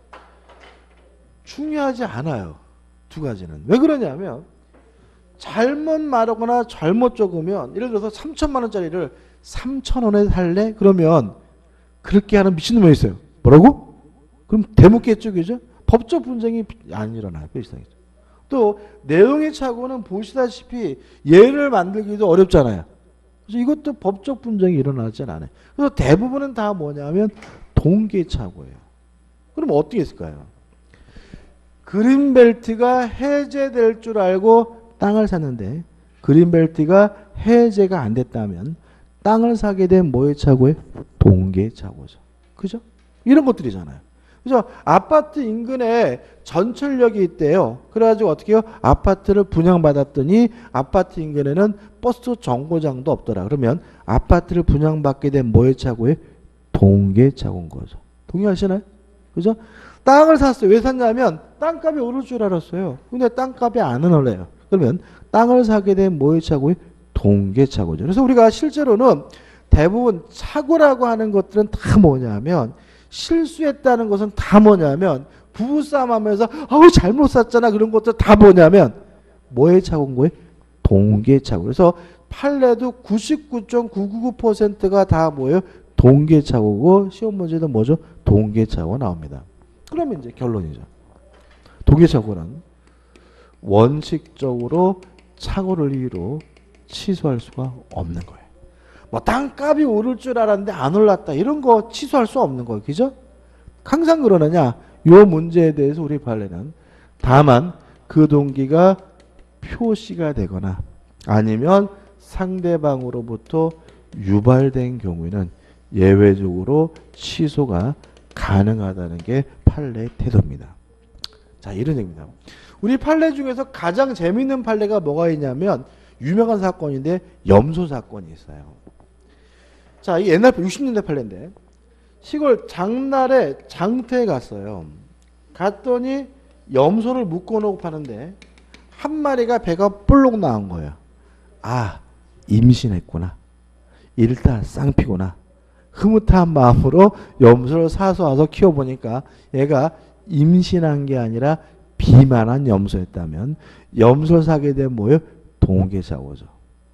중요하지 않아요. 두 가지는. 왜 그러냐면 잘못 말하거나 잘못 적으면 예를 들어서 3천만 원짜리를 3,000원에 살래? 그러면 그렇게 하는 미친놈이 있어요. 뭐라고? 그럼 대묻겠죠. 그죠? 법적 분쟁이 안 일어나요. 표시상이죠. 또 내용의 착오는 보시다시피 예를 만들기도 어렵잖아요. 그래서 이것도 법적 분쟁이 일어나지 않아요. 그래서 대부분은 다 뭐냐면 동계 착오예요. 그럼 어떻게 했을까요? 그린벨트가 해제될 줄 알고 땅을 샀는데 그린벨트가 해제가 안 됐다면 땅을 사게 된 뭐의 착오예요? 동계 착오죠. 그죠? 이런 것들이잖아요. 그래서 아파트 인근에 전철역이 있대요. 그래가지고 어떻게 해요? 아파트를 분양받았더니 아파트 인근에는 버스 정거장도 없더라. 그러면 아파트를 분양받게 된 뭐의 착오예요? 동계 착오인 거죠. 동의하시나요? 그죠? 땅을 샀어요. 왜 샀냐면 땅값이 오를 줄 알았어요. 근데 땅값이 안 오르래요. 그러면 땅을 사게 된 뭐의 착오예요? 동계 착오죠. 그래서 우리가 실제로는 대부분 착오라고 하는 것들은 다 뭐냐면 실수했다는 것은 다 뭐냐면 부부싸움 하면서 아우 잘못 샀잖아 그런 것들 다 뭐냐면 뭐의 착오인 거예요? 동계 착오. 그래서 판례도 99.999%가 다 뭐예요? 동계 착오고 시험 문제도 뭐죠? 동계 착오 나옵니다. 그러면 이제 결론이죠. 동계 착오는 원칙적으로 착오를 이유로 취소할 수가 없는 거예요. 뭐 땅값이 오를 줄 알았는데 안 올랐다 이런 거 취소할 수 없는 거예요. 그죠? 항상 그러느냐? 요 문제에 대해서 우리 판례는 다만 그 동기가 표시가 되거나 아니면 상대방으로부터 유발된 경우에는 예외적으로 취소가 가능하다는 게 판례의 태도입니다. 자, 이런 얘기입니다. 우리 판례 중에서 가장 재미있는 판례가 뭐가 있냐면 유명한 사건인데 염소 사건이 있어요. 자, 이 옛날 60년대 판례인데 시골 장날에 장터에 갔어요. 갔더니 염소를 묶어놓고 파는데 한 마리가 배가 볼록 나온 거예요. 아, 임신했구나. 일단 쌍피구나. 흐뭇한 마음으로 염소를 사서 와서 키워보니까 얘가 임신한 게 아니라 비만한 염소였다면 염소를 사게 되면 뭐예요? 동계사고죠.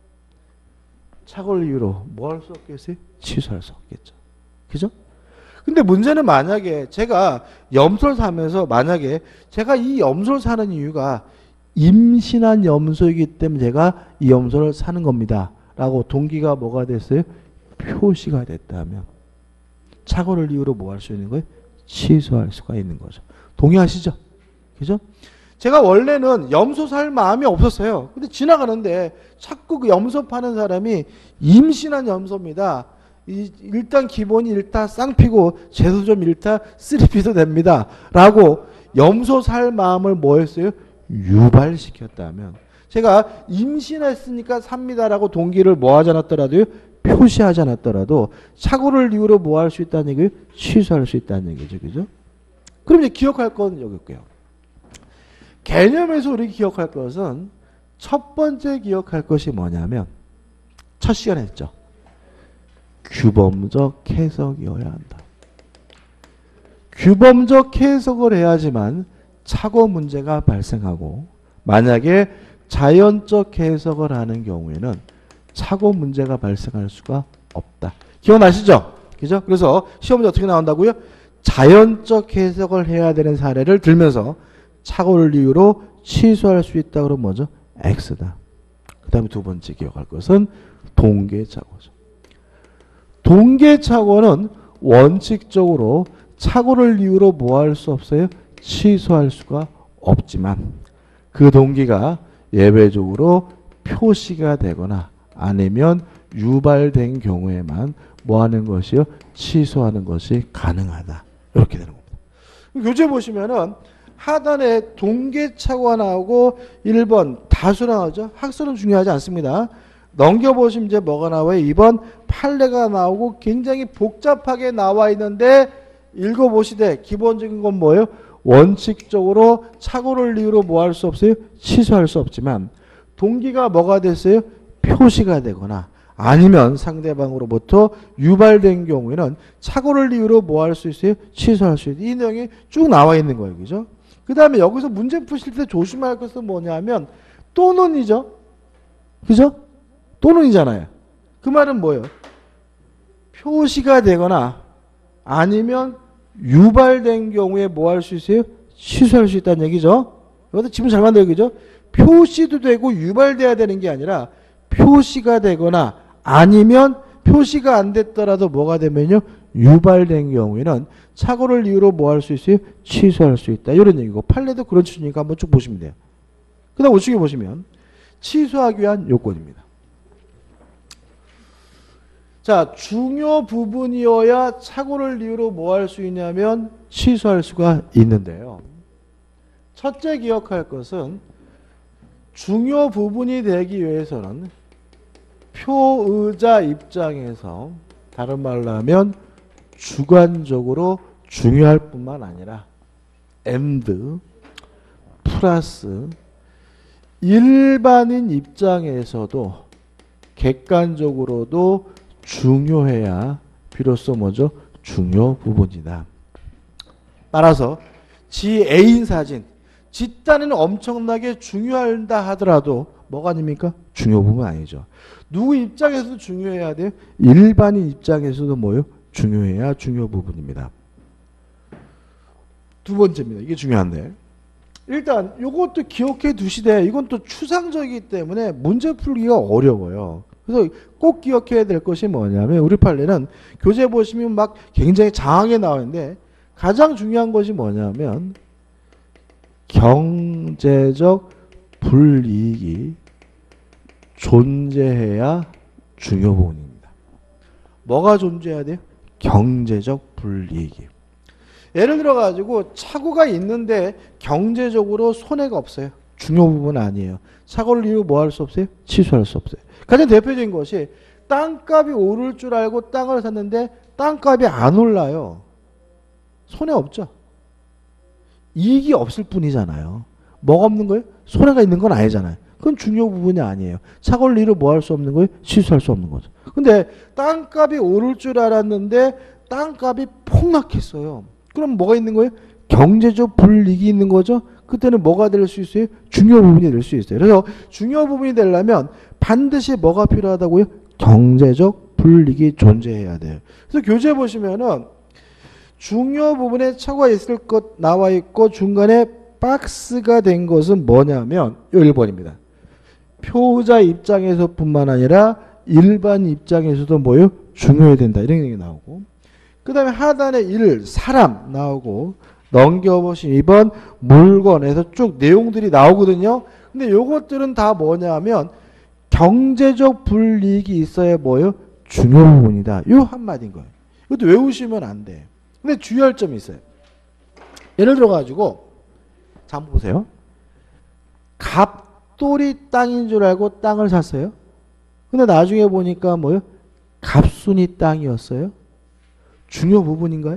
착오를 이유로 뭐 할 수 없겠어요? 취소할 수 없겠죠. 그죠? 근데 문제는 만약에 제가 염소를 사면서 만약에 제가 이 염소를 사는 이유가 임신한 염소이기 때문에 제가 이 염소를 사는 겁니다. 라고 동기가 뭐가 됐어요? 표시가 됐다면 착오를 이유로 뭐 할 수 있는 거예요? 취소할 수가 있는 거죠. 동의하시죠? 그죠? 제가 원래는 염소 살 마음이 없었어요. 근데 지나가는데 자꾸 그 염소 파는 사람이 임신한 염소입니다. 일단 기본이 일타 쌍피고 재수 좀 일타 쓰리피도 됩니다. 라고 염소 살 마음을 뭐 했어요? 유발시켰다면 제가 임신했으니까 삽니다라고 동기를 뭐 하지 않았더라도요? 표시하지 않았더라도 착오를 이유로 뭐 할 수 있다는 얘기예요? 취소할 수 있다는 얘기죠. 그죠? 그럼 이제 기억할 건 여기 있고요. 개념에서 우리 기억할 것은 첫 번째 기억할 것이 뭐냐면 첫 시간에 했죠. 규범적 해석이어야 한다. 규범적 해석을 해야지만 착오 문제가 발생하고 만약에 자연적 해석을 하는 경우에는 착오 문제가 발생할 수가 없다. 기억나시죠? 그죠? 그래서 시험 문제 어떻게 나온다고요? 자연적 해석을 해야 되는 사례를 들면서 착오를 이유로 취소할 수 있다 그러면 뭐죠? X다. 그 다음에 두 번째 기억할 것은 동계착오죠. 동계착오는 원칙적으로 착오를 이유로 뭐 할 수 없어요? 취소할 수가 없지만 그 동기가 예외적으로 표시가 되거나 아니면 유발된 경우에만 뭐 하는 것이요? 취소하는 것이 가능하다. 이렇게 되는 겁니다. 교재 보시면은 하단에 동계착오가 나오고 1번 다수 나오죠. 학설은 중요하지 않습니다. 넘겨보시면 이제 뭐가 나와요? 2번 판례가 나오고 굉장히 복잡하게 나와 있는데 읽어보시되 기본적인 건 뭐예요? 원칙적으로 착오를 이유로 뭐 할 수 없어요? 취소할 수 없지만 동기가 뭐가 됐어요? 표시가 되거나 아니면 상대방으로부터 유발된 경우에는 착오를 이유로 뭐 할 수 있어요? 취소할 수 있어요. 이 내용이 쭉 나와 있는 거예요. 그죠? 그 다음에 여기서 문제 푸실 때 조심할 것은 뭐냐면 또는이죠. 그죠? 또는이잖아요. 그 말은 뭐예요? 표시가 되거나 아니면 유발된 경우에 뭐 할 수 있어요? 취소할 수 있다는 얘기죠. 이것도 지금 잘 만들어요. 그죠? 표시도 되고 유발돼야 되는 게 아니라 표시가 되거나 아니면 표시가 안 됐더라도 뭐가 되면요? 유발된 경우에는 착오를 이유로 뭐 할 수 있어요? 취소할 수 있다. 이런 얘기고 판례도 그런 취지니까 한번 쭉 보시면 돼요. 그 다음 우측에 보시면 취소하기 위한 요건입니다. 자, 중요 부분이어야 착오를 이유로 뭐 할 수 있냐면 취소할 수가 있는데요. 첫째 기억할 것은 중요 부분이 되기 위해서는 표의자 입장에서 다른 말로 하면 주관적으로 중요할 뿐만 아니라 and 플러스 일반인 입장에서도 객관적으로도 중요해야 비로소 뭐죠? 중요 부분이다. 따라서 지 애인 사진, 지 딴에는 엄청나게 중요하다 하더라도 뭐가 아닙니까? 중요 부분 아니죠. 누구 입장에서도 중요해야 돼요? 일반인 입장에서도 뭐요? 중요해야 중요 부분입니다. 두 번째입니다. 이게 중요한데. 일단 이것도 기억해 두시되 이건 또 추상적이기 때문에 문제 풀기가 어려워요. 그래서 꼭 기억해야 될 것이 뭐냐면 우리 판례는 교재 보시면 막 굉장히 장하게 나오는데 가장 중요한 것이 뭐냐면 경제적 불이익이 존재해야 중요 부분입니다. 뭐가 존재해야 돼요? 경제적 불이익이. 예를 들어가지고 차고가 있는데 경제적으로 손해가 없어요. 중요 부분은 아니에요. 차고를 이유로 뭐 할 수 없어요? 취소할 수 없어요. 가장 대표적인 것이 땅값이 오를 줄 알고 땅을 샀는데 땅값이 안 올라요. 손해 없죠. 이익이 없을 뿐이잖아요. 뭐가 없는 거예요? 손해가 있는 건 아니잖아요. 그건 중요 부분이 아니에요. 차고를 이유로 뭐 할 수 없는 거예요? 취소할 수 없는 거죠. 근데 땅값이 오를 줄 알았는데 땅값이 폭락했어요. 그럼 뭐가 있는 거예요? 경제적 불이익이 있는 거죠. 그때는 뭐가 될 수 있어요? 중요 부분이 될 수 있어요. 그래서 중요 부분이 되려면 반드시 뭐가 필요하다고요? 경제적 불이익이 존재해야 돼요. 그래서 교재 보시면은 중요 부분에 차고가 있을 것 나와 있고 중간에 박스가 된 것은 뭐냐면 1번입니다. 표자 입장에서뿐만 아니라 일반 입장에서도 뭐요? 중요해야 된다. 이런 얘기 나오고 그 다음에 하단에 1, 사람 나오고 넘겨보신 2번 물건에서 쭉 내용들이 나오거든요. 근데 요것들은 다 뭐냐면 경제적 불이익이 있어야 뭐요? 중요 부분이다. 요 한마디인 거예요. 이것도 외우시면 안 돼. 근데 주의할 점이 있어요. 예를 들어가지고 자 한번 보세요. 갑돌이 땅인 줄 알고 땅을 샀어요. 근데 나중에 보니까 뭐요? 갑순이 땅이었어요. 중요 부분인가요?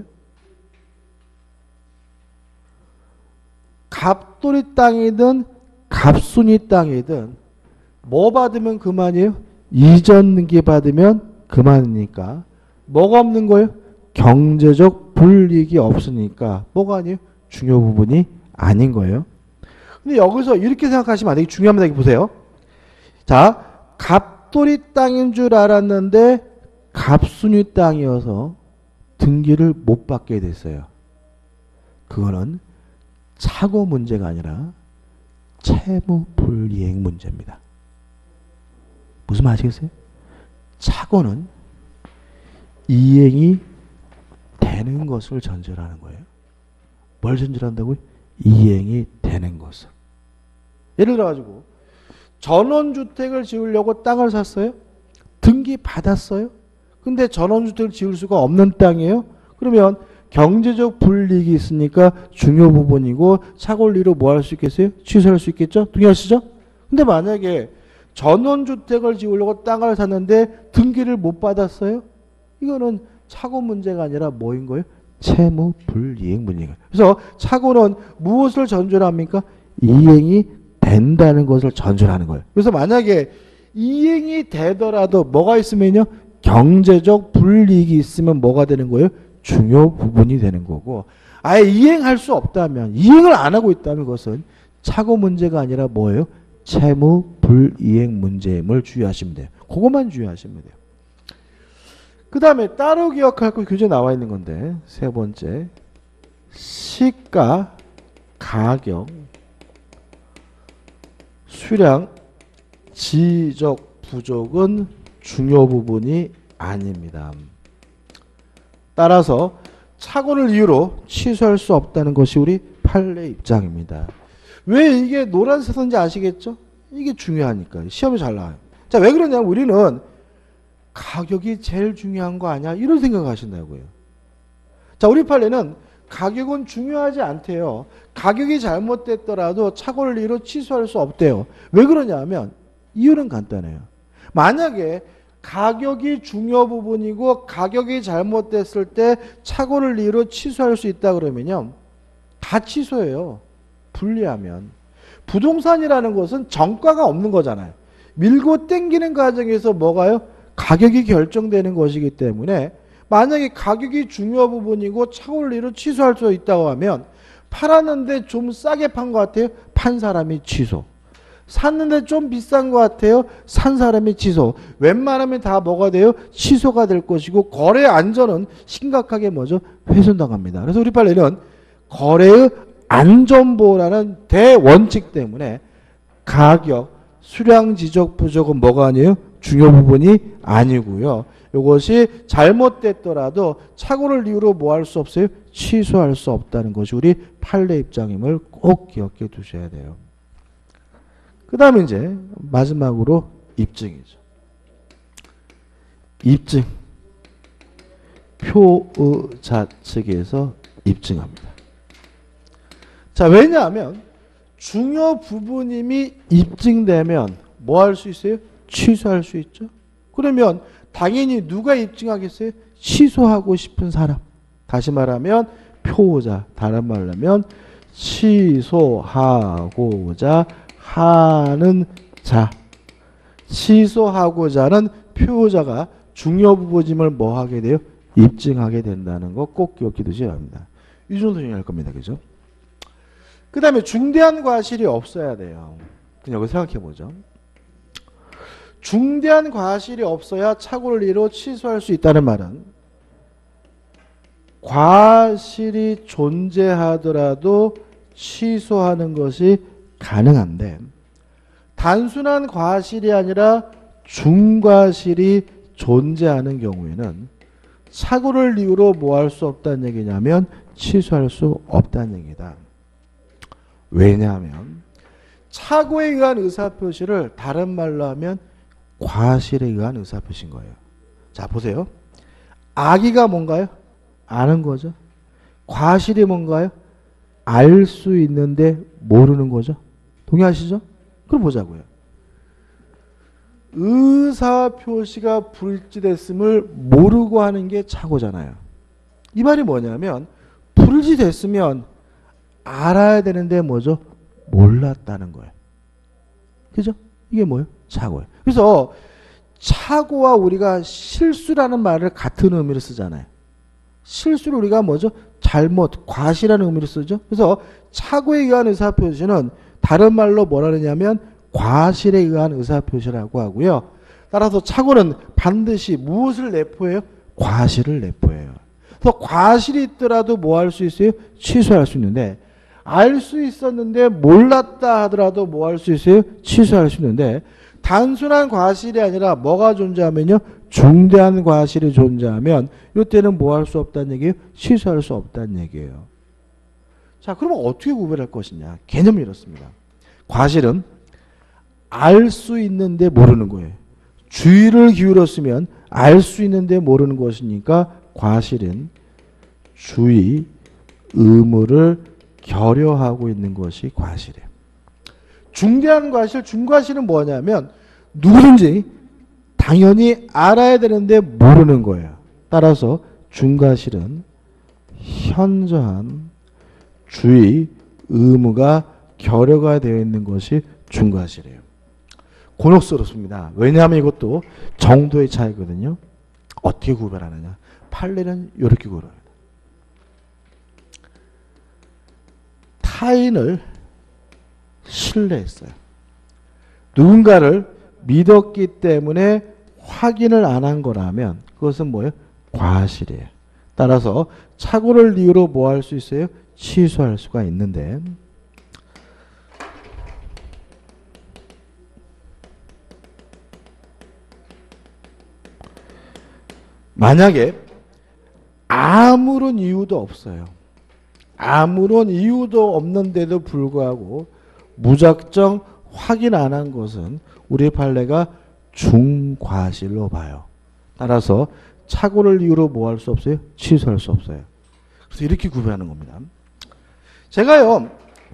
갑돌이 땅이든 갑순이 땅이든 뭐 받으면 그만이에요? 이전 등기 받으면 그만이니까 뭐가 없는 거예요? 경제적 불이익이 없으니까 뭐가 아니에요? 중요 부분이 아닌 거예요. 근데 여기서 이렇게 생각하시면 안 돼요. 중요합니다. 여기 보세요. 자, 갑돌이 땅인 줄 알았는데 갑순이 땅이어서 등기를 못 받게 됐어요. 그거는 차고 문제가 아니라 채무 불이행 문제입니다. 무슨 말 아시겠어요? 차고는 이행이 되는 것을 전제하는 거예요. 뭘 전제한다고요? 이행이 되는 것을. 예를 들어가지고 전원주택을 지으려고 땅을 샀어요. 등기 받았어요. 근데 전원주택을 지을 수가 없는 땅이에요. 그러면 경제적 불이익이 있으니까 중요 부분이고 차권리로 뭐 할 수 있겠어요? 취소할 수 있겠죠? 동의하시죠? 근데 만약에 전원주택을 지으려고 땅을 샀는데 등기를 못 받았어요? 이거는 차고 문제가 아니라 뭐인 거예요? 채무 불이익 문제가. 그래서 차고는 무엇을 전제합니까? 이행이 된다는 것을 전제하는 거예요. 그래서 만약에 이행이 되더라도 뭐가 있으면요? 경제적 불이익이 있으면 뭐가 되는 거예요? 중요 부분이 되는 거고 아예 이행할 수 없다면 이행을 안 하고 있다면 그것은 차고 문제가 아니라 뭐예요? 채무 불이행 문제임을 주의하시면 돼요. 그것만 주의하시면 돼요. 그 다음에 따로 기억할 거 교재에 나와 있는 건데 세 번째 시가, 가격, 수량, 지적 부족은 중요 부분이 아닙니다. 따라서 착오를 이유로 취소할 수 없다는 것이 우리 판례 입장입니다. 왜 이게 노란색인지 아시겠죠? 이게 중요하니까. 시험에 잘 나와요. 자, 왜 그러냐면 우리는 가격이 제일 중요한 거 아니야? 이런 생각을 하신다고요. 자, 우리 판례는 가격은 중요하지 않대요. 가격이 잘못됐더라도 착오를 이유로 취소할 수 없대요. 왜 그러냐면 이유는 간단해요. 만약에 가격이 중요 부분이고 가격이 잘못됐을 때 착오를 이유로 취소할 수 있다 그러면요. 다 취소해요. 불리하면. 부동산이라는 것은 정가가 없는 거잖아요. 밀고 땡기는 과정에서 뭐가요? 가격이 결정되는 것이기 때문에 만약에 가격이 중요 부분이고 착오를 이유로 취소할 수 있다고 하면 팔았는데 좀 싸게 판 것 같아요. 판 사람이 취소. 샀는데 좀 비싼 것 같아요. 산 사람이 취소. 웬만하면 다 뭐가 돼요? 취소가 될 것이고 거래 안전은 심각하게 뭐죠? 훼손당합니다. 그래서 우리 판례는 거래의 안전보호라는 대원칙 때문에 가격, 수량, 지적, 부족은 뭐가 아니에요? 중요 부분이 아니고요. 이것이 잘못됐더라도 착오를 이유로 뭐 할 수 없어요? 취소할 수 없다는 것이 우리 판례 입장임을 꼭 기억해 두셔야 돼요. 그 다음에 이제 마지막으로 입증이죠. 입증. 표의 좌측에서 입증합니다. 자, 왜냐하면 중요 부분임이 입증되면 뭐 할 수 있어요? 취소할 수 있죠. 그러면 당연히 누가 입증하겠어요? 취소하고 싶은 사람. 다시 말하면 표호자. 다른 말로 하면 취소하고자 하는 자. 취소하고자 하는 표호자가 중요 부분임을 뭐 하게 돼요? 입증하게 된다는 거 꼭 기억해 두셔야 합니다. 이 정도 정리할 겁니다. 그죠? 그 다음에 중대한 과실이 없어야 돼요. 그냥 이거 생각해 보죠. 중대한 과실이 없어야 착오를 취소할 수 있다는 말은 과실이 존재하더라도 취소하는 것이 가능한데 단순한 과실이 아니라 중과실이 존재하는 경우에는 착오를 이유로 뭐 할 수 없다는 얘기냐면 취소할 수 없다는 얘기다. 왜냐하면 착오에 의한 의사표시를 다른 말로 하면 과실에 의한 의사표시인 거예요. 자, 보세요. 아기가 뭔가요? 아는 거죠. 과실이 뭔가요? 알 수 있는데 모르는 거죠. 동의하시죠? 그럼 보자고요. 의사표시가 불일치됐음을 모르고 하는 게 착오잖아요. 이 말이 뭐냐면 불일치됐으면 알아야 되는데 뭐죠? 몰랐다는 거예요. 그죠? 이게 뭐예요? 착오예요. 그래서 착오와 우리가 실수라는 말을 같은 의미로 쓰잖아요. 실수를 우리가 뭐죠? 잘못, 과실이라는 의미로 쓰죠. 그래서 착오에 의한 의사표시는 다른 말로 뭐라 그러냐면 과실에 의한 의사표시라고 하고요. 따라서 착오는 반드시 무엇을 내포해요? 과실을 내포해요. 그래서 과실이 있더라도 뭐 할 수 있어요? 취소할 수 있는데 알 수 있었는데 몰랐다 하더라도 뭐 할 수 있어요? 취소할 수 있는데 단순한 과실이 아니라 뭐가 존재하면요? 중대한 과실이 존재하면 이때는 뭐 할 수 없다는 얘기예요? 취소할 수 없다는 얘기예요. 자, 그러면 어떻게 구별할 것이냐? 개념이 이렇습니다. 과실은 알 수 있는데 모르는 거예요. 주의를 기울였으면 알 수 있는데 모르는 것이니까 과실은 주의, 의무를 결여하고 있는 것이 과실이에요. 중대한 과실, 중과실은 뭐냐면 누구든지 당연히 알아야 되는데 모르는 거예요. 따라서 중과실은 현저한 주의, 의무가 결여가 되어 있는 것이 중과실이에요. 곤혹스럽습니다. 왜냐하면 이것도 정도의 차이거든요. 어떻게 구별하느냐. 판례는 이렇게 구별합니다. 타인을 신뢰했어요. 누군가를 믿었기 때문에 확인을 안 한 거라면 그것은 뭐예요? 과실이에요. 따라서 착오를 이유로 뭐 할 수 있어요? 취소할 수가 있는데 만약에 아무런 이유도 없어요. 아무런 이유도 없는데도 불구하고 무작정 확인 안 한 것은 우리 판례가 중과실로 봐요. 따라서 착오를 이유로 뭐 할 수 없어요? 취소할 수 없어요. 그래서 이렇게 구별하는 겁니다. 제가요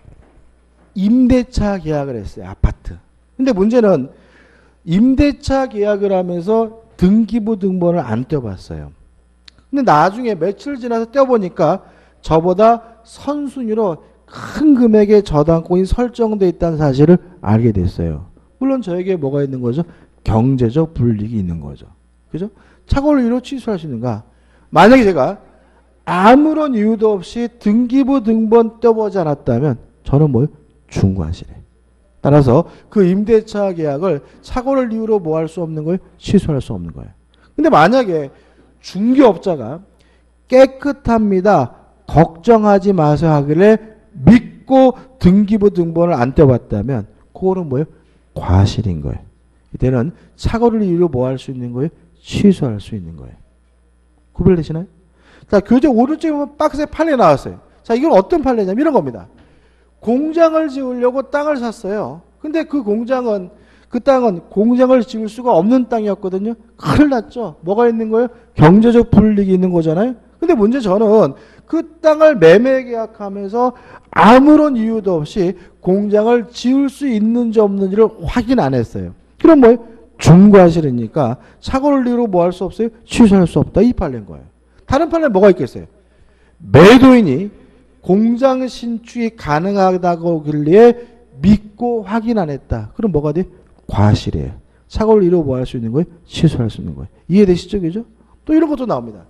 임대차 계약을 했어요. 아파트. 근데 문제는 임대차 계약을 하면서 등기부 등본을 안 떼어봤어요. 근데 나중에 며칠 지나서 떼어보니까 저보다 선순위로 큰 금액의 저당권이 설정되어 있다는 사실을 알게 됐어요. 물론 저에게 뭐가 있는 거죠? 경제적 불이익이 있는 거죠. 그죠? 착오를 이유로 취소할 수 있는가? 만약에 제가 아무런 이유도 없이 등기부 등본 떼어보지 않았다면 저는 뭐예요? 중과실이에요. 따라서 그 임대차 계약을 착오를 이유로 뭐 할 수 없는 거예요? 취소할 수 없는 거예요. 근데 만약에 중개업자가 깨끗합니다. 걱정하지 마세요 하길래 믿고 등기부 등본을 안 떼어봤다면 그거는 뭐예요? 과실인 거예요. 이때는 착오를 이유로 뭐 할 수 있는 거예요? 취소할 수 있는 거예요. 구별되시나요? 자, 교재 오른쪽에 보면 박스에 판례 나왔어요. 자, 이건 어떤 판례냐면 이런 겁니다. 공장을 지으려고 땅을 샀어요. 근데 그 땅은 공장을 지을 수가 없는 땅이었거든요. 큰일 났죠. 뭐가 있는 거예요? 경제적 불이익이 있는 거잖아요. 근데 문제 저는 그 땅을 매매 계약하면서 아무런 이유도 없이 공장을 지을 수 있는지 없는지를 확인 안 했어요. 그럼 뭐예요? 중과실이니까 착오를 이유로 뭐 할 수 없어요? 취소할 수 없다. 이 판례인 거예요. 다른 판례 뭐가 있겠어요? 매도인이 공장 신축이 가능하다고 길리에 믿고 확인 안 했다. 그럼 뭐가 돼? 과실이에요. 착오를 이유로 뭐 할 수 있는 거예요? 취소할 수 있는 거예요. 이해되시죠? 그죠? 또 이런 것도 나옵니다.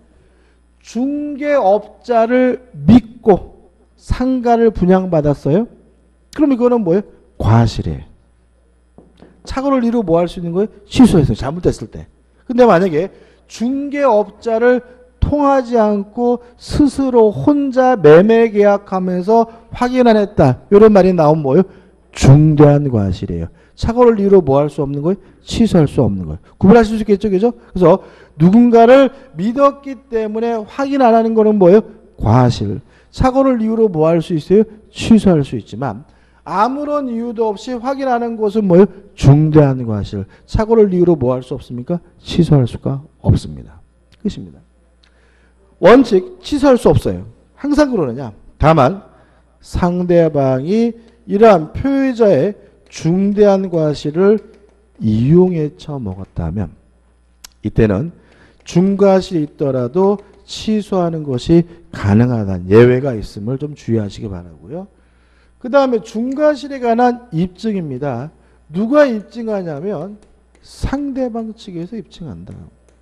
중개업자를 믿고 상가를 분양받았어요. 그럼 이거는 뭐예요? 과실이에요. 착오를 이루고 뭐 할 수 있는 거예요? 취소했어요. 잘못됐을 때. 근데 만약에 중개업자를 통하지 않고 스스로 혼자 매매 계약하면서 확인 안 했다. 이런 말이 나오면 뭐예요? 중대한 과실이에요. 착오를 이유로 뭐 할 수 없는 거예요? 취소할 수 없는 거예요. 구분하실 수 있겠죠? 그죠? 그래서 누군가를 믿었기 때문에 확인 안 하는 거는 뭐예요? 과실. 착오를 이유로 뭐 할 수 있어요? 취소할 수 있지만 아무런 이유도 없이 확인하는 것은 뭐예요? 중대한 과실. 착오를 이유로 뭐 할 수 없습니까? 취소할 수가 없습니다. 끝입니다. 원칙 취소할 수 없어요. 항상 그러느냐? 다만 상대방이 이러한 표의자의 중대한 과실을 이용해 처먹었다면 이때는 중과실이 있더라도 취소하는 것이 가능하다는 예외가 있음을 좀 주의하시기 바라고요. 그 다음에 중과실에 관한 입증입니다. 누가 입증하냐면 상대방 측에서 입증한다.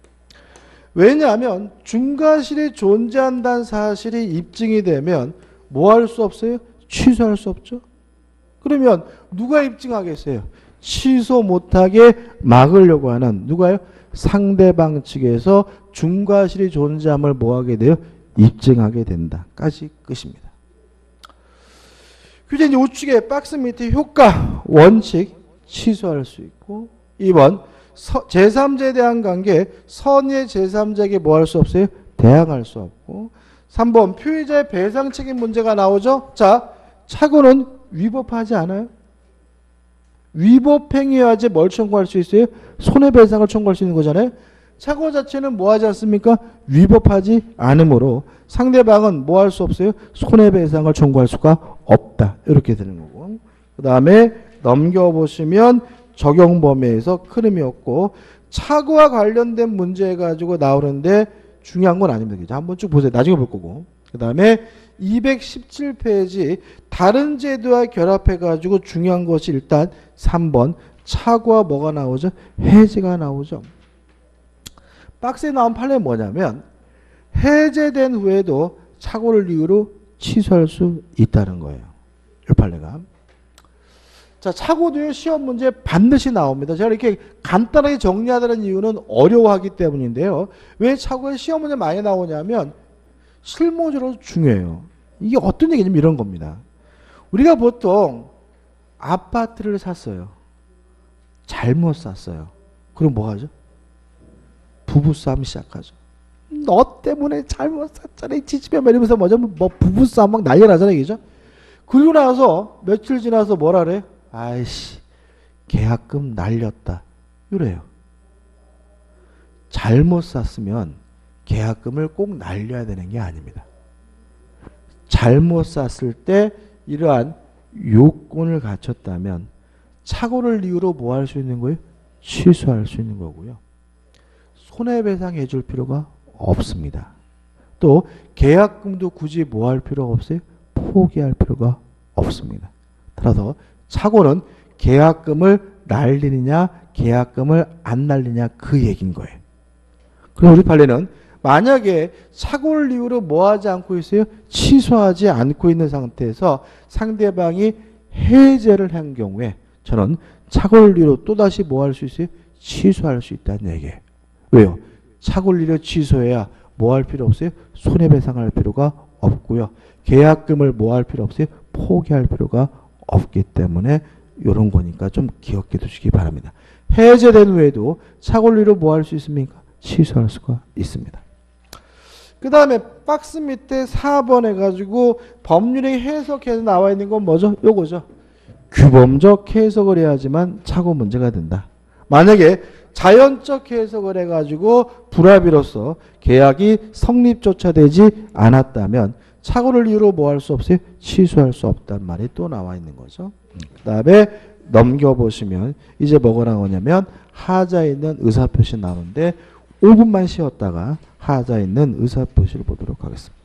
왜냐하면 중과실이 존재한다는 사실이 입증이 되면 뭐 할 수 없어요? 취소할 수 없죠. 그러면 누가 입증하겠어요? 취소 못하게 막으려고 하는 누가요? 상대방 측에서 중과실이 존재함을 뭐하게 돼요? 입증하게 된다까지 끝입니다. 규제 이제 우측에 박스 밑에 효과, 원칙 취소할 수 있고 2번 제3자에 대한 관계 선의 제3자에게 뭐 할 수 없어요? 대항할 수 없고 3번 표의자의 배상 책임 문제가 나오죠. 자, 착오는 위법하지 않아요? 위법행위여야지 뭘 청구할 수 있어요? 손해배상을 청구할 수 있는 거잖아요. 착오 자체는 뭐 하지 않습니까? 위법하지 않으므로 상대방은 뭐 할 수 없어요? 손해배상을 청구할 수가 없다. 이렇게 되는 거고. 그 다음에 넘겨보시면 적용 범위에서 큰 의미 없고 착오와 관련된 문제 가지고 나오는데 중요한 건 아닙니다. 한번 쭉 보세요. 나중에 볼 거고. 그 다음에 217페이지 다른 제도와 결합해가지고 중요한 것이 일단 3번 착오와 뭐가 나오죠? 해제가 나오죠. 박스에 나온 판례는 뭐냐면 해제된 후에도 착오를 이유로 취소할 수 있다는 거예요. 이 판례가. 자, 착오도요 시험 문제 반드시 나옵니다. 제가 이렇게 간단하게 정리하다는 이유는 어려워하기 때문인데요. 왜 착오에 시험 문제 많이 나오냐면 실무적으로 중요해요. 이게 어떤 얘기냐면 이런 겁니다. 우리가 보통 아파트를 샀어요. 잘못 샀어요. 그럼 뭐 하죠? 부부싸움 시작하죠. 너 때문에 잘못 샀잖아. 이 지집애 이러면서 뭐 부부싸움 막 난리 나잖아요. 그죠? 그리고 나서 며칠 지나서 뭐라 그래? 아이씨 계약금 날렸다. 이래요. 잘못 샀으면 계약금을 꼭 날려야 되는 게 아닙니다. 잘못 샀을 때 이러한 요건을 갖췄다면 착오를 이유로 뭐 할 수 있는 거예요? 취소할 수 있는 거고요. 손해배상 해줄 필요가 없습니다. 또 계약금도 굳이 뭐 할 필요가 없어요? 포기할 필요가 없습니다. 따라서 착오는 계약금을 날리느냐 계약금을 안 날리냐 그 얘기인 거예요. 그럼 우리 판례는 만약에 착오를 이유로 뭐 하지 않고 있어요? 취소하지 않고 있는 상태에서 상대방이 해제를 한 경우에 저는 착오를 이유로 또다시 뭐 할 수 있어요? 취소할 수 있다는 얘기예요. 왜요? 착오를 이유로 취소해야 뭐 할 필요 없어요? 손해배상할 필요가 없고요. 계약금을 뭐 할 필요 없어요? 포기할 필요가 없기 때문에 이런 거니까 좀 기억해 두시기 바랍니다. 해제된 후에도 착오를 이유로 뭐 할 수 있습니까? 취소할 수가 있습니다. 그 다음에 박스 밑에 4번 해가지고 법률에 해석해서 나와 있는 건 뭐죠? 요거죠. 규범적 해석을 해야지만 착오 문제가 된다. 만약에 자연적 해석을 해가지고 불합의로서 계약이 성립조차 되지 않았다면 착오를 이유로 뭐 할 수 없어요? 취소할 수 없다는 말이 또 나와 있는 거죠. 그 다음에 넘겨보시면 이제 뭐가 나오냐면 하자에 있는 의사표시 나오는데 5분만 쉬었다가 하자에 있는 의사표시를 보도록 하겠습니다.